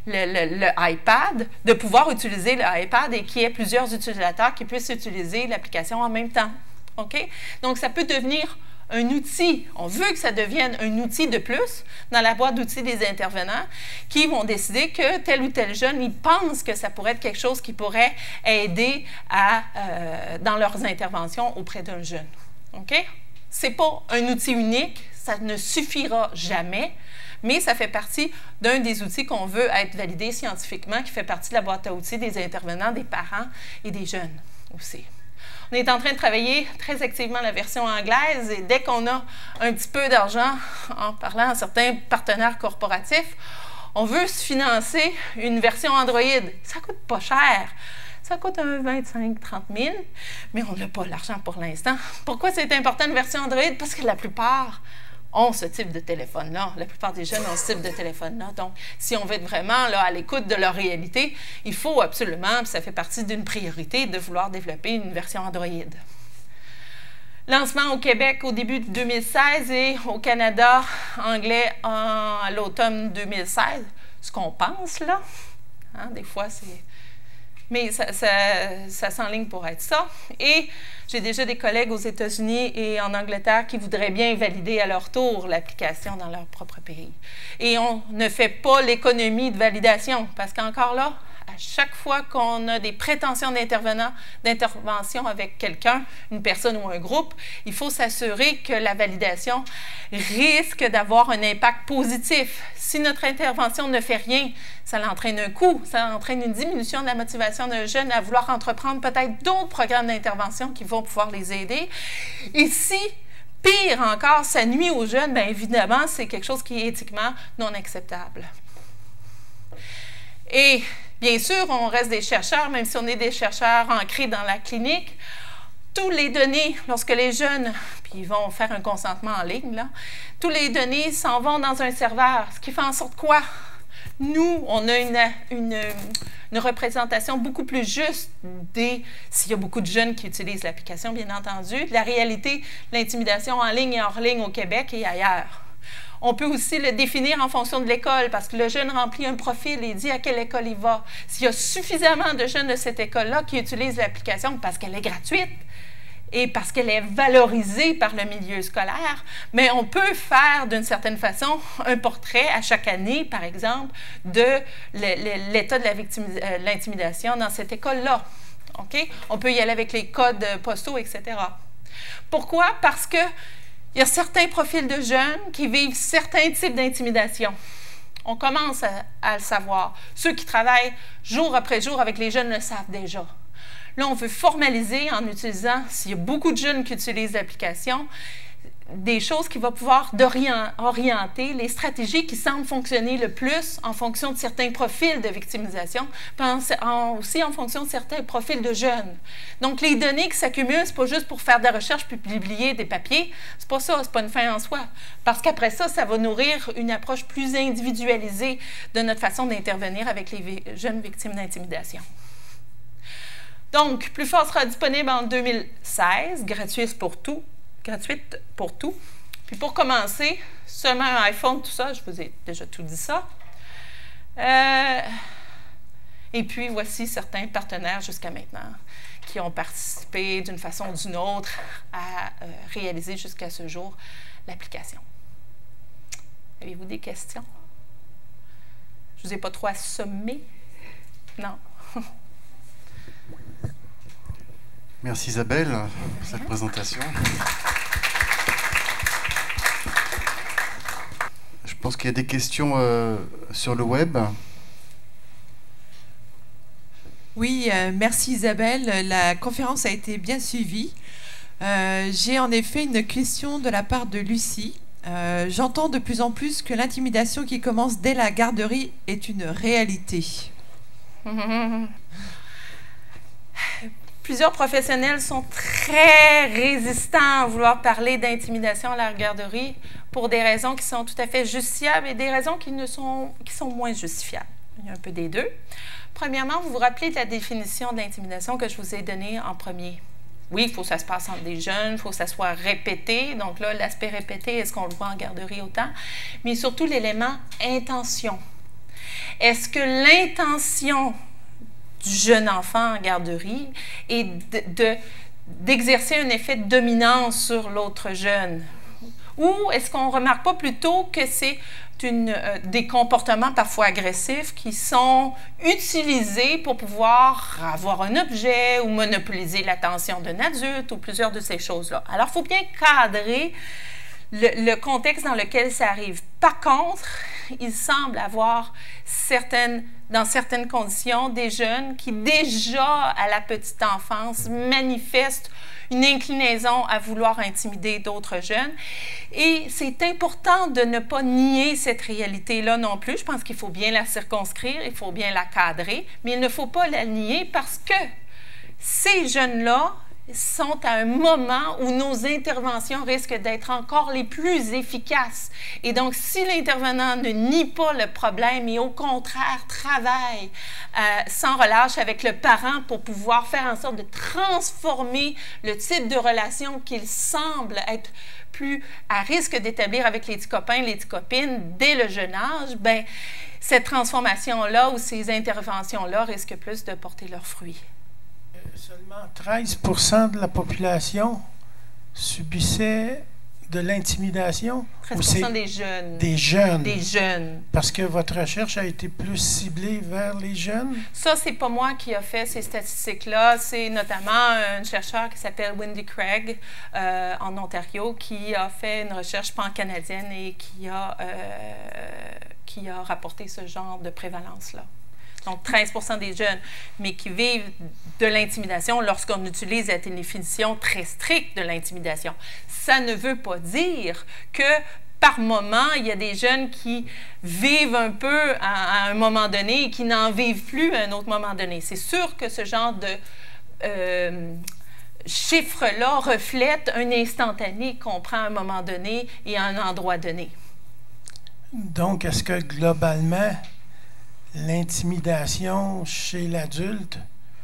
le iPad, de pouvoir utiliser le iPad et qu'il y ait plusieurs utilisateurs qui puissent utiliser l'application en même temps. OK? Donc, ça peut devenir un outil. On veut que ça devienne un outil de plus dans la boîte d'outils des intervenants qui vont décider que tel ou tel jeune, ils pensent que ça pourrait être quelque chose qui pourrait aider dans leurs interventions auprès d'un jeune. OK? Ce n'est pas un outil unique, ça ne suffira jamais, mais ça fait partie d'un des outils qu'on veut être validé scientifiquement, qui fait partie de la boîte à outils des intervenants, des parents et des jeunes aussi. On est en train de travailler très activement la version anglaise et dès qu'on a un petit peu d'argent, en parlant à certains partenaires corporatifs, on veut se financer une version Android. Ça ne coûte pas cher. Ça coûte 25 000 à 30 000, mais on n'a pas l'argent pour l'instant. Pourquoi c'est important une version Android? Parce que la plupart ont ce type de téléphone-là. La plupart des jeunes ont ce type de téléphone-là. Donc, si on veut être vraiment là, à l'écoute de leur réalité, il faut absolument, puis ça fait partie d'une priorité, de vouloir développer une version Android. Lancement au Québec au début de 2016 et au Canada anglais à l'automne 2016. Ce qu'on pense, là. Hein, des fois, c'est... Mais ça s'enligne pour être ça. Et j'ai déjà des collègues aux États-Unis et en Angleterre qui voudraient bien valider à leur tour l'application dans leur propre pays. Et on ne fait pas l'économie de validation parce qu'encore là, à chaque fois qu'on a des prétentions d'intervention avec quelqu'un, une personne ou un groupe, il faut s'assurer que la validation risque d'avoir un impact positif. Si notre intervention ne fait rien, ça entraîne un coût, ça entraîne une diminution de la motivation d'un jeune à vouloir entreprendre peut-être d'autres programmes d'intervention qui vont pouvoir les aider. Et si, pire encore, ça nuit aux jeunes, bien évidemment, c'est quelque chose qui est éthiquement non acceptable. Et bien sûr, on reste des chercheurs, même si on est des chercheurs ancrés dans la clinique. Toutes les données, lorsque les jeunes, puis ils vont faire un consentement en ligne, là, toutes les données s'en vont dans un serveur, ce qui fait en sorte quoi? Nous, on a une représentation beaucoup plus juste s'il y a beaucoup de jeunes qui utilisent l'application, bien entendu, de la réalité de l'intimidation en ligne et hors ligne au Québec et ailleurs. On peut aussi le définir en fonction de l'école, parce que le jeune remplit un profil et dit à quelle école il va. S'il y a suffisamment de jeunes de cette école-là qui utilisent l'application parce qu'elle est gratuite et parce qu'elle est valorisée par le milieu scolaire, mais on peut faire d'une certaine façon un portrait à chaque année, par exemple, de l'état de l'intimidation dans cette école-là. Okay? On peut y aller avec les codes postaux, etc. Pourquoi? Parce que il y a certains profils de jeunes qui vivent certains types d'intimidation. On commence à le savoir. Ceux qui travaillent jour après jour avec les jeunes le savent déjà. Là, on veut formaliser en utilisant, s'il y a beaucoup de jeunes qui utilisent l'application, des choses qui vont pouvoir orienter les stratégies qui semblent fonctionner le plus en fonction de certains profils de victimisation, aussi en fonction de certains profils de jeunes. Donc, les données qui s'accumulent, ce n'est pas juste pour faire de la recherche puis publier des papiers, c'est pas ça, c'est pas une fin en soi. Parce qu'après ça, ça va nourrir une approche plus individualisée de notre façon d'intervenir avec les jeunes victimes d'intimidation. Donc, Plus fort sera disponible en 2016, gratuite pour tout. Puis pour commencer, seulement un iPhone, tout ça, je vous ai déjà tout dit ça. Et puis, voici certains partenaires jusqu'à maintenant qui ont participé d'une façon ou d'une autre à réaliser jusqu'à ce jour l'application. Avez-vous des questions? Je ne vous ai pas trop assommé? Non. Merci Isabelle pour cette présentation. Je pense qu'il y a des questions sur le web. Oui, merci Isabelle. La conférence a été bien suivie. J'ai en effet une question de la part de Lucie. J'entends de plus en plus que l'intimidation qui commence dès la garderie est une réalité. Plusieurs professionnels sont très résistants à vouloir parler d'intimidation à la garderie pour des raisons qui sont tout à fait justifiables et des raisons qui sont moins justifiables. Il y a un peu des deux. Premièrement, vous vous rappelez de la définition de l'intimidation que je vous ai donnée en premier. Oui, il faut que ça se passe entre des jeunes, il faut que ça soit répété. Donc là, l'aspect répété, est-ce qu'on le voit en garderie autant? Mais surtout l'élément intention. Est-ce que l'intention du jeune enfant en garderie est d'exercer un effet de dominance sur l'autre jeune? Ou est-ce qu'on ne remarque pas plutôt que c'est des comportements parfois agressifs qui sont utilisés pour pouvoir avoir un objet ou monopoliser l'attention d'un adulte ou plusieurs de ces choses-là? Alors, il faut bien cadrer le contexte dans lequel ça arrive. Par contre, il semble avoir dans certaines conditions, des jeunes qui déjà à la petite enfance manifestent une inclinaison à vouloir intimider d'autres jeunes. Et c'est important de ne pas nier cette réalité-là non plus. Je pense qu'il faut bien la circonscrire, il faut bien la cadrer, mais il ne faut pas la nier parce que ces jeunes-là sont à un moment où nos interventions risquent d'être encore les plus efficaces. Et donc, si l'intervenant ne nie pas le problème et au contraire travaille sans relâche avec le parent pour pouvoir faire en sorte de transformer le type de relation qu'il semble être plus à risque d'établir avec les petits copains, les petites copines dès le jeune âge, bien, cette transformation-là ou ces interventions-là risquent plus de porter leurs fruits. Seulement 13% de la population subissait de l'intimidation? 13% des jeunes. Des jeunes. Des jeunes. Parce que votre recherche a été plus ciblée vers les jeunes? Ça, c'est pas moi qui a fait ces statistiques-là. C'est notamment un chercheur qui s'appelle Wendy Craig en Ontario qui a fait une recherche pan-canadienne et qui a rapporté ce genre de prévalence-là. Donc, 13% des jeunes, mais qui vivent de l'intimidation lorsqu'on utilise la définition très stricte de l'intimidation. Ça ne veut pas dire que, par moment, il y a des jeunes qui vivent un peu à un moment donné et qui n'en vivent plus à un autre moment donné. C'est sûr que ce genre de chiffre-là reflète un instantané qu'on prend à un moment donné et à un endroit donné. Donc, est-ce que, globalement, l'intimidation chez l'adulte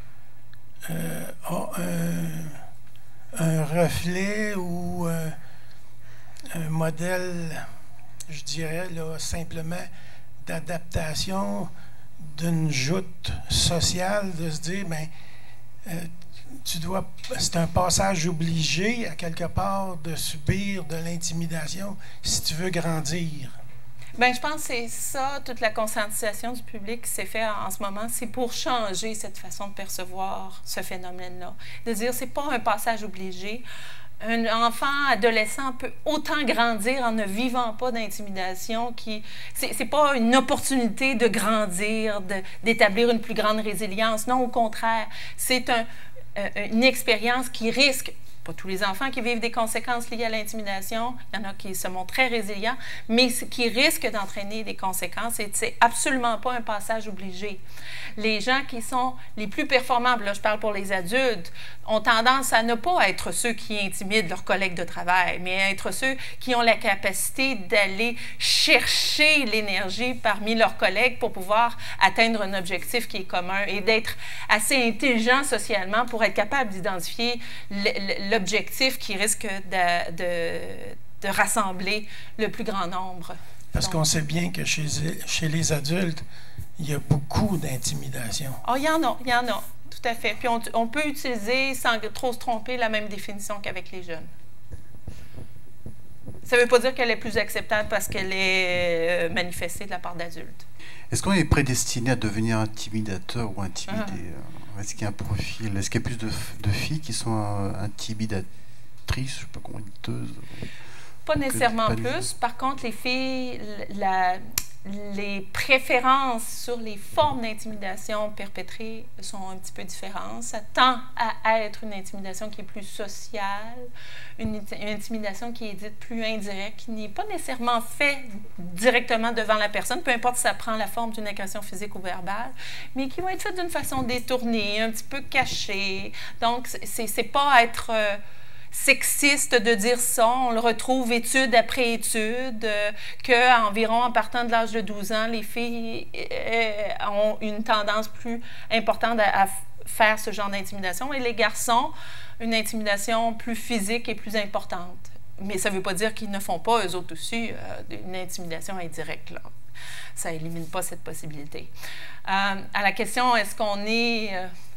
a un reflet ou un modèle, je dirais, là, simplement d'adaptation d'une joute sociale, de se dire, bien, c'est un passage obligé, à quelque part, de subir de l'intimidation si tu veux grandir. Bien, je pense que c'est ça, toute la conscientisation du public qui s'est faite en ce moment, c'est pour changer cette façon de percevoir ce phénomène-là. De dire, c'est pas un passage obligé. Un enfant, adolescent peut autant grandir en ne vivant pas d'intimidation c'est pas une opportunité de grandir, d'établir une plus grande résilience. Non, au contraire, c'est une expérience qui risque, pas tous les enfants qui vivent des conséquences liées à l'intimidation, il y en a qui se montrent très résilients, mais qui risquent d'entraîner des conséquences et c'est absolument pas un passage obligé. Les gens qui sont les plus performants, là je parle pour les adultes, ont tendance à ne pas être ceux qui intimident leurs collègues de travail, mais à être ceux qui ont la capacité d'aller chercher l'énergie parmi leurs collègues pour pouvoir atteindre un objectif qui est commun et d'être assez intelligent socialement pour être capable d'identifier l'objectif qui risque de rassembler le plus grand nombre. Parce qu'on sait bien que chez les adultes, il y a beaucoup d'intimidation. Oh, il y en a, tout à fait. Puis on peut utiliser, sans trop se tromper, la même définition qu'avec les jeunes. Ça ne veut pas dire qu'elle est plus acceptable parce qu'elle est manifestée de la part d'adultes. Est-ce qu'on est prédestiné à devenir intimidateur ou intimidé? Est-ce qu'il y a un profil? Est-ce qu'il y a plus de filles qui sont intimidatrices, je ne sais pas comment dire, Pas nécessairement plus. Par contre, les filles, les préférences sur les formes d'intimidation perpétrées sont un petit peu différentes. Ça tend à être une intimidation qui est plus sociale, une intimidation qui est dite plus indirecte, qui n'est pas nécessairement faite directement devant la personne, peu importe si ça prend la forme d'une agression physique ou verbale, mais qui va être faite d'une façon détournée, un petit peu cachée. Donc, c'est pas être sexiste de dire ça. On le retrouve étude après étude, qu'environ en partant de l'âge de 12 ans, les filles ont une tendance plus importante à faire ce genre d'intimidation et les garçons, une intimidation plus physique et plus importante. Mais ça ne veut pas dire qu'ils ne font pas, eux autres aussi, une intimidation indirecte, là. ça élimine pas cette possibilité. À la question, est-ce qu'on est...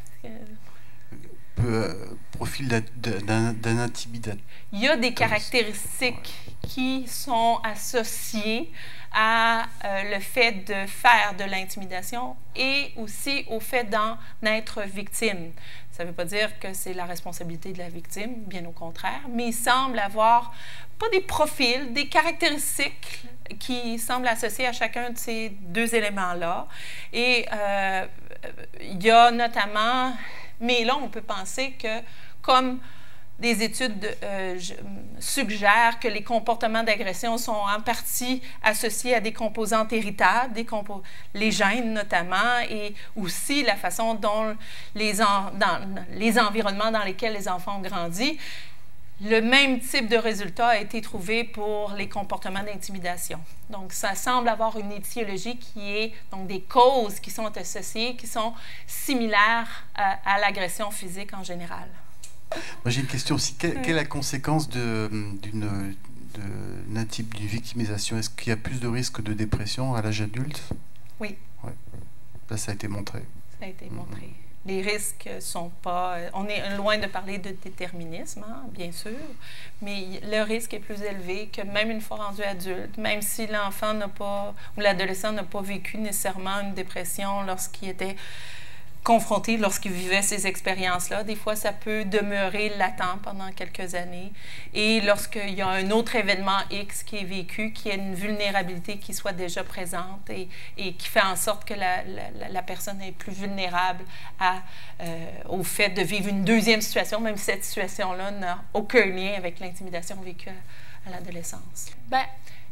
profil d'un intimidateur. Il y a des caractéristiques qui sont associées à le fait de faire de l'intimidation et aussi au fait d'en être victime. Ça ne veut pas dire que c'est la responsabilité de la victime, bien au contraire, mais il semble avoir pas des profils, des caractéristiques qui semblent associées à chacun de ces deux éléments-là. Et il y a notamment... Mais là, on peut penser que, comme des études suggèrent que les comportements d'agression sont en partie associés à des composantes héritables, les gènes notamment, et aussi la façon dont les environnements dans lesquels les enfants ont grandi, le même type de résultat a été trouvé pour les comportements d'intimidation. Donc, ça semble avoir une étiologie qui est donc des causes qui sont associées, qui sont similaires à l'agression physique en général. Moi, j'ai une question aussi. Quelle est la conséquence d'une victimisation? Est-ce qu'il y a plus de risques de dépression à l'âge adulte? Oui. Ouais. Là, ça a été montré. Ça a été montré. Les risques sont pas... On est loin de parler de déterminisme, hein, bien sûr, mais le risque est plus élevé que même une fois rendu adulte, même si l'enfant n'a pas, ou l'adolescent n'a pas vécu nécessairement une dépression lorsqu'il était confronté, lorsqu'il vivait ces expériences-là. Des fois, ça peut demeurer latent pendant quelques années. Et lorsqu'il y a un autre événement X qui est vécu, qui a une vulnérabilité qui soit déjà présente et qui fait en sorte que la personne est plus vulnérable au fait de vivre une deuxième situation, même si cette situation-là n'a aucun lien avec l'intimidation vécue à l'adolescence. Bien,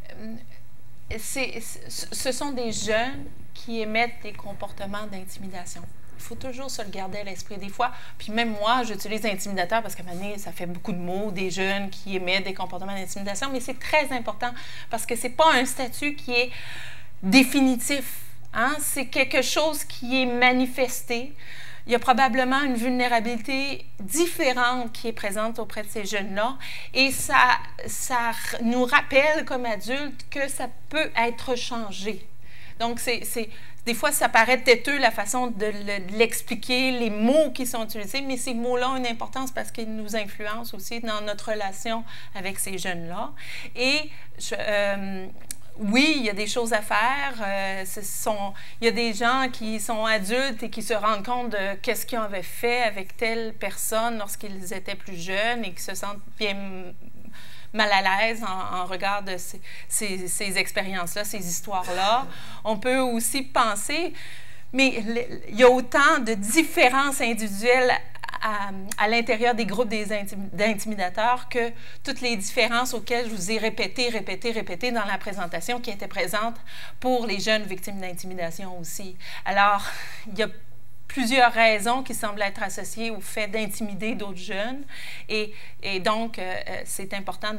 ce sont des jeunes qui émettent des comportements d'intimidation. Il faut toujours se le garder à l'esprit des fois. Puis même moi, j'utilise intimidateur parce qu'à un moment donné, ça fait beaucoup de mots, des jeunes qui émettent des comportements d'intimidation, mais c'est très important parce que c'est pas un statut qui est définitif. Hein? C'est quelque chose qui est manifesté. Il y a probablement une vulnérabilité différente qui est présente auprès de ces jeunes-là. Et ça nous rappelle comme adultes que ça peut être changé. Donc, des fois, ça paraît têteux, la façon de l'expliquer, les mots qui sont utilisés, mais ces mots-là ont une importance parce qu'ils nous influencent aussi dans notre relation avec ces jeunes-là. Et oui, il y a des choses à faire. Il y a des gens qui sont adultes et qui se rendent compte de qu'est-ce qu'ils avaient fait avec telle personne lorsqu'ils étaient plus jeunes et qui se sentent bien mal à l'aise en regard de ces expériences-là, ces histoires-là. On peut aussi penser, mais il y a autant de différences individuelles à l'intérieur des groupes d'intimidateurs que toutes les différences auxquelles je vous ai répété dans la présentation qui étaient présentes pour les jeunes victimes d'intimidation aussi. Alors, il y a plusieurs raisons qui semblent être associées au fait d'intimider d'autres jeunes. Et donc, c'est important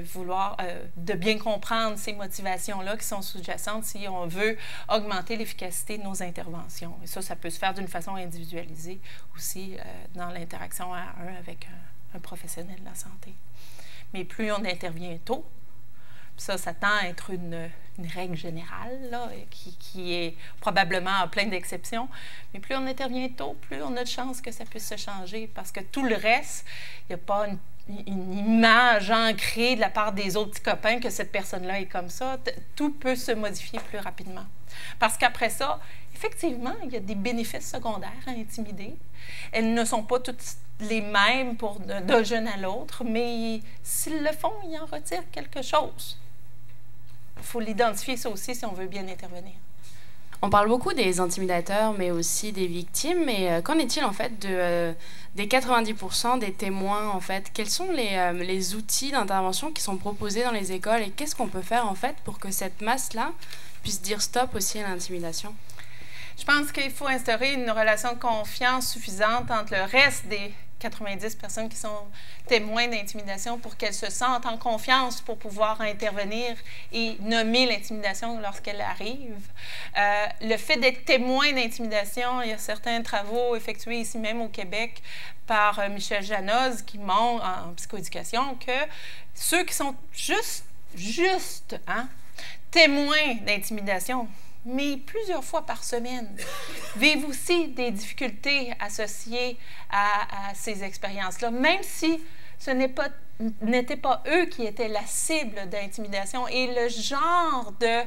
de bien comprendre ces motivations-là qui sont sous-jacentes si on veut augmenter l'efficacité de nos interventions. Et ça peut se faire d'une façon individualisée aussi dans l'interaction à un avec un professionnel de la santé. Mais plus on intervient tôt, ça tend à être une règle générale là, qui est probablement plein d'exceptions. Mais plus on intervient tôt, plus on a de chances que ça puisse se changer parce que tout le reste, il n'y a pas une image ancrée de la part des autres petits copains que cette personne-là est comme ça. Tout peut se modifier plus rapidement. Parce qu'après ça, effectivement, il y a des bénéfices secondaires à intimider. Elles ne sont pas toutes les mêmes d'un jeune à l'autre, mais s'ils le font, ils en retirent quelque chose. Il faut l'identifier, ça aussi, si on veut bien intervenir. On parle beaucoup des intimidateurs, mais aussi des victimes. Mais qu'en est-il, en fait, des 90% des témoins, en fait? Quels sont les outils d'intervention qui sont proposés dans les écoles? Et qu'est-ce qu'on peut faire, en fait, pour que cette masse-là puisse dire stop aussi à l'intimidation? Je pense qu'il faut instaurer une relation de confiance suffisante entre le reste des 90 personnes qui sont témoins d'intimidation pour qu'elles se sentent en confiance pour pouvoir intervenir et nommer l'intimidation lorsqu'elle arrive. Le fait d'être témoin d'intimidation, il y a certains travaux effectués ici même au Québec par Michel Janoz qui montrent en psychoéducation que ceux qui sont juste, hein, témoins d'intimidation, mais plusieurs fois par semaine, vivent aussi des difficultés associées à ces expériences-là, même si ce n'était pas eux qui étaient la cible d'intimidation. Et le genre de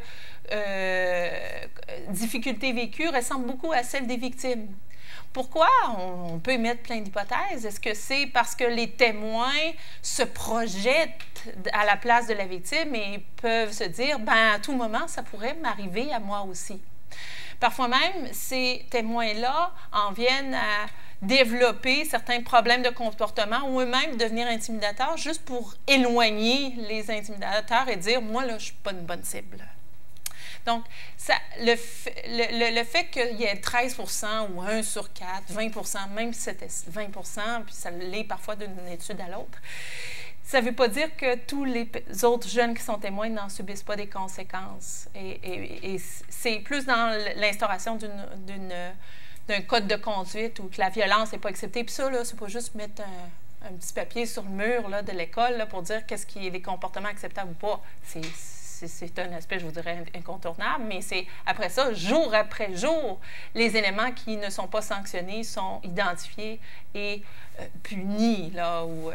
difficultés vécues ressemble beaucoup à celle des victimes. Pourquoi? On peut émettre plein d'hypothèses. Est-ce que c'est parce que les témoins se projettent à la place de la victime et peuvent se dire, ben à tout moment, ça pourrait m'arriver à moi aussi? Parfois même, ces témoins-là en viennent à développer certains problèmes de comportement ou eux-mêmes devenir intimidateurs juste pour éloigner les intimidateurs et dire, moi, là, je ne suis pas une bonne cible. Donc, le fait qu'il y ait 13 ou 1 sur 4, 20 même si c'était 20 puis ça l'est parfois d'une étude à l'autre, ça ne veut pas dire que tous les autres jeunes qui sont témoins n'en subissent pas des conséquences. Et c'est plus dans l'instauration d'un code de conduite où que la violence n'est pas acceptée. Puis ça, c'est pas juste mettre un petit papier sur le mur là, de l'école là, pour dire qu'est-ce qui est les comportements acceptables ou pas. C'est un aspect, je vous dirais, incontournable, mais c'est après ça, jour après jour, les éléments qui ne sont pas sanctionnés sont identifiés et punis, là, ou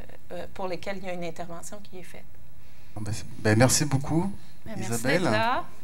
pour lesquels il y a une intervention qui est faite. Merci beaucoup, Merci Isabelle. d'être là.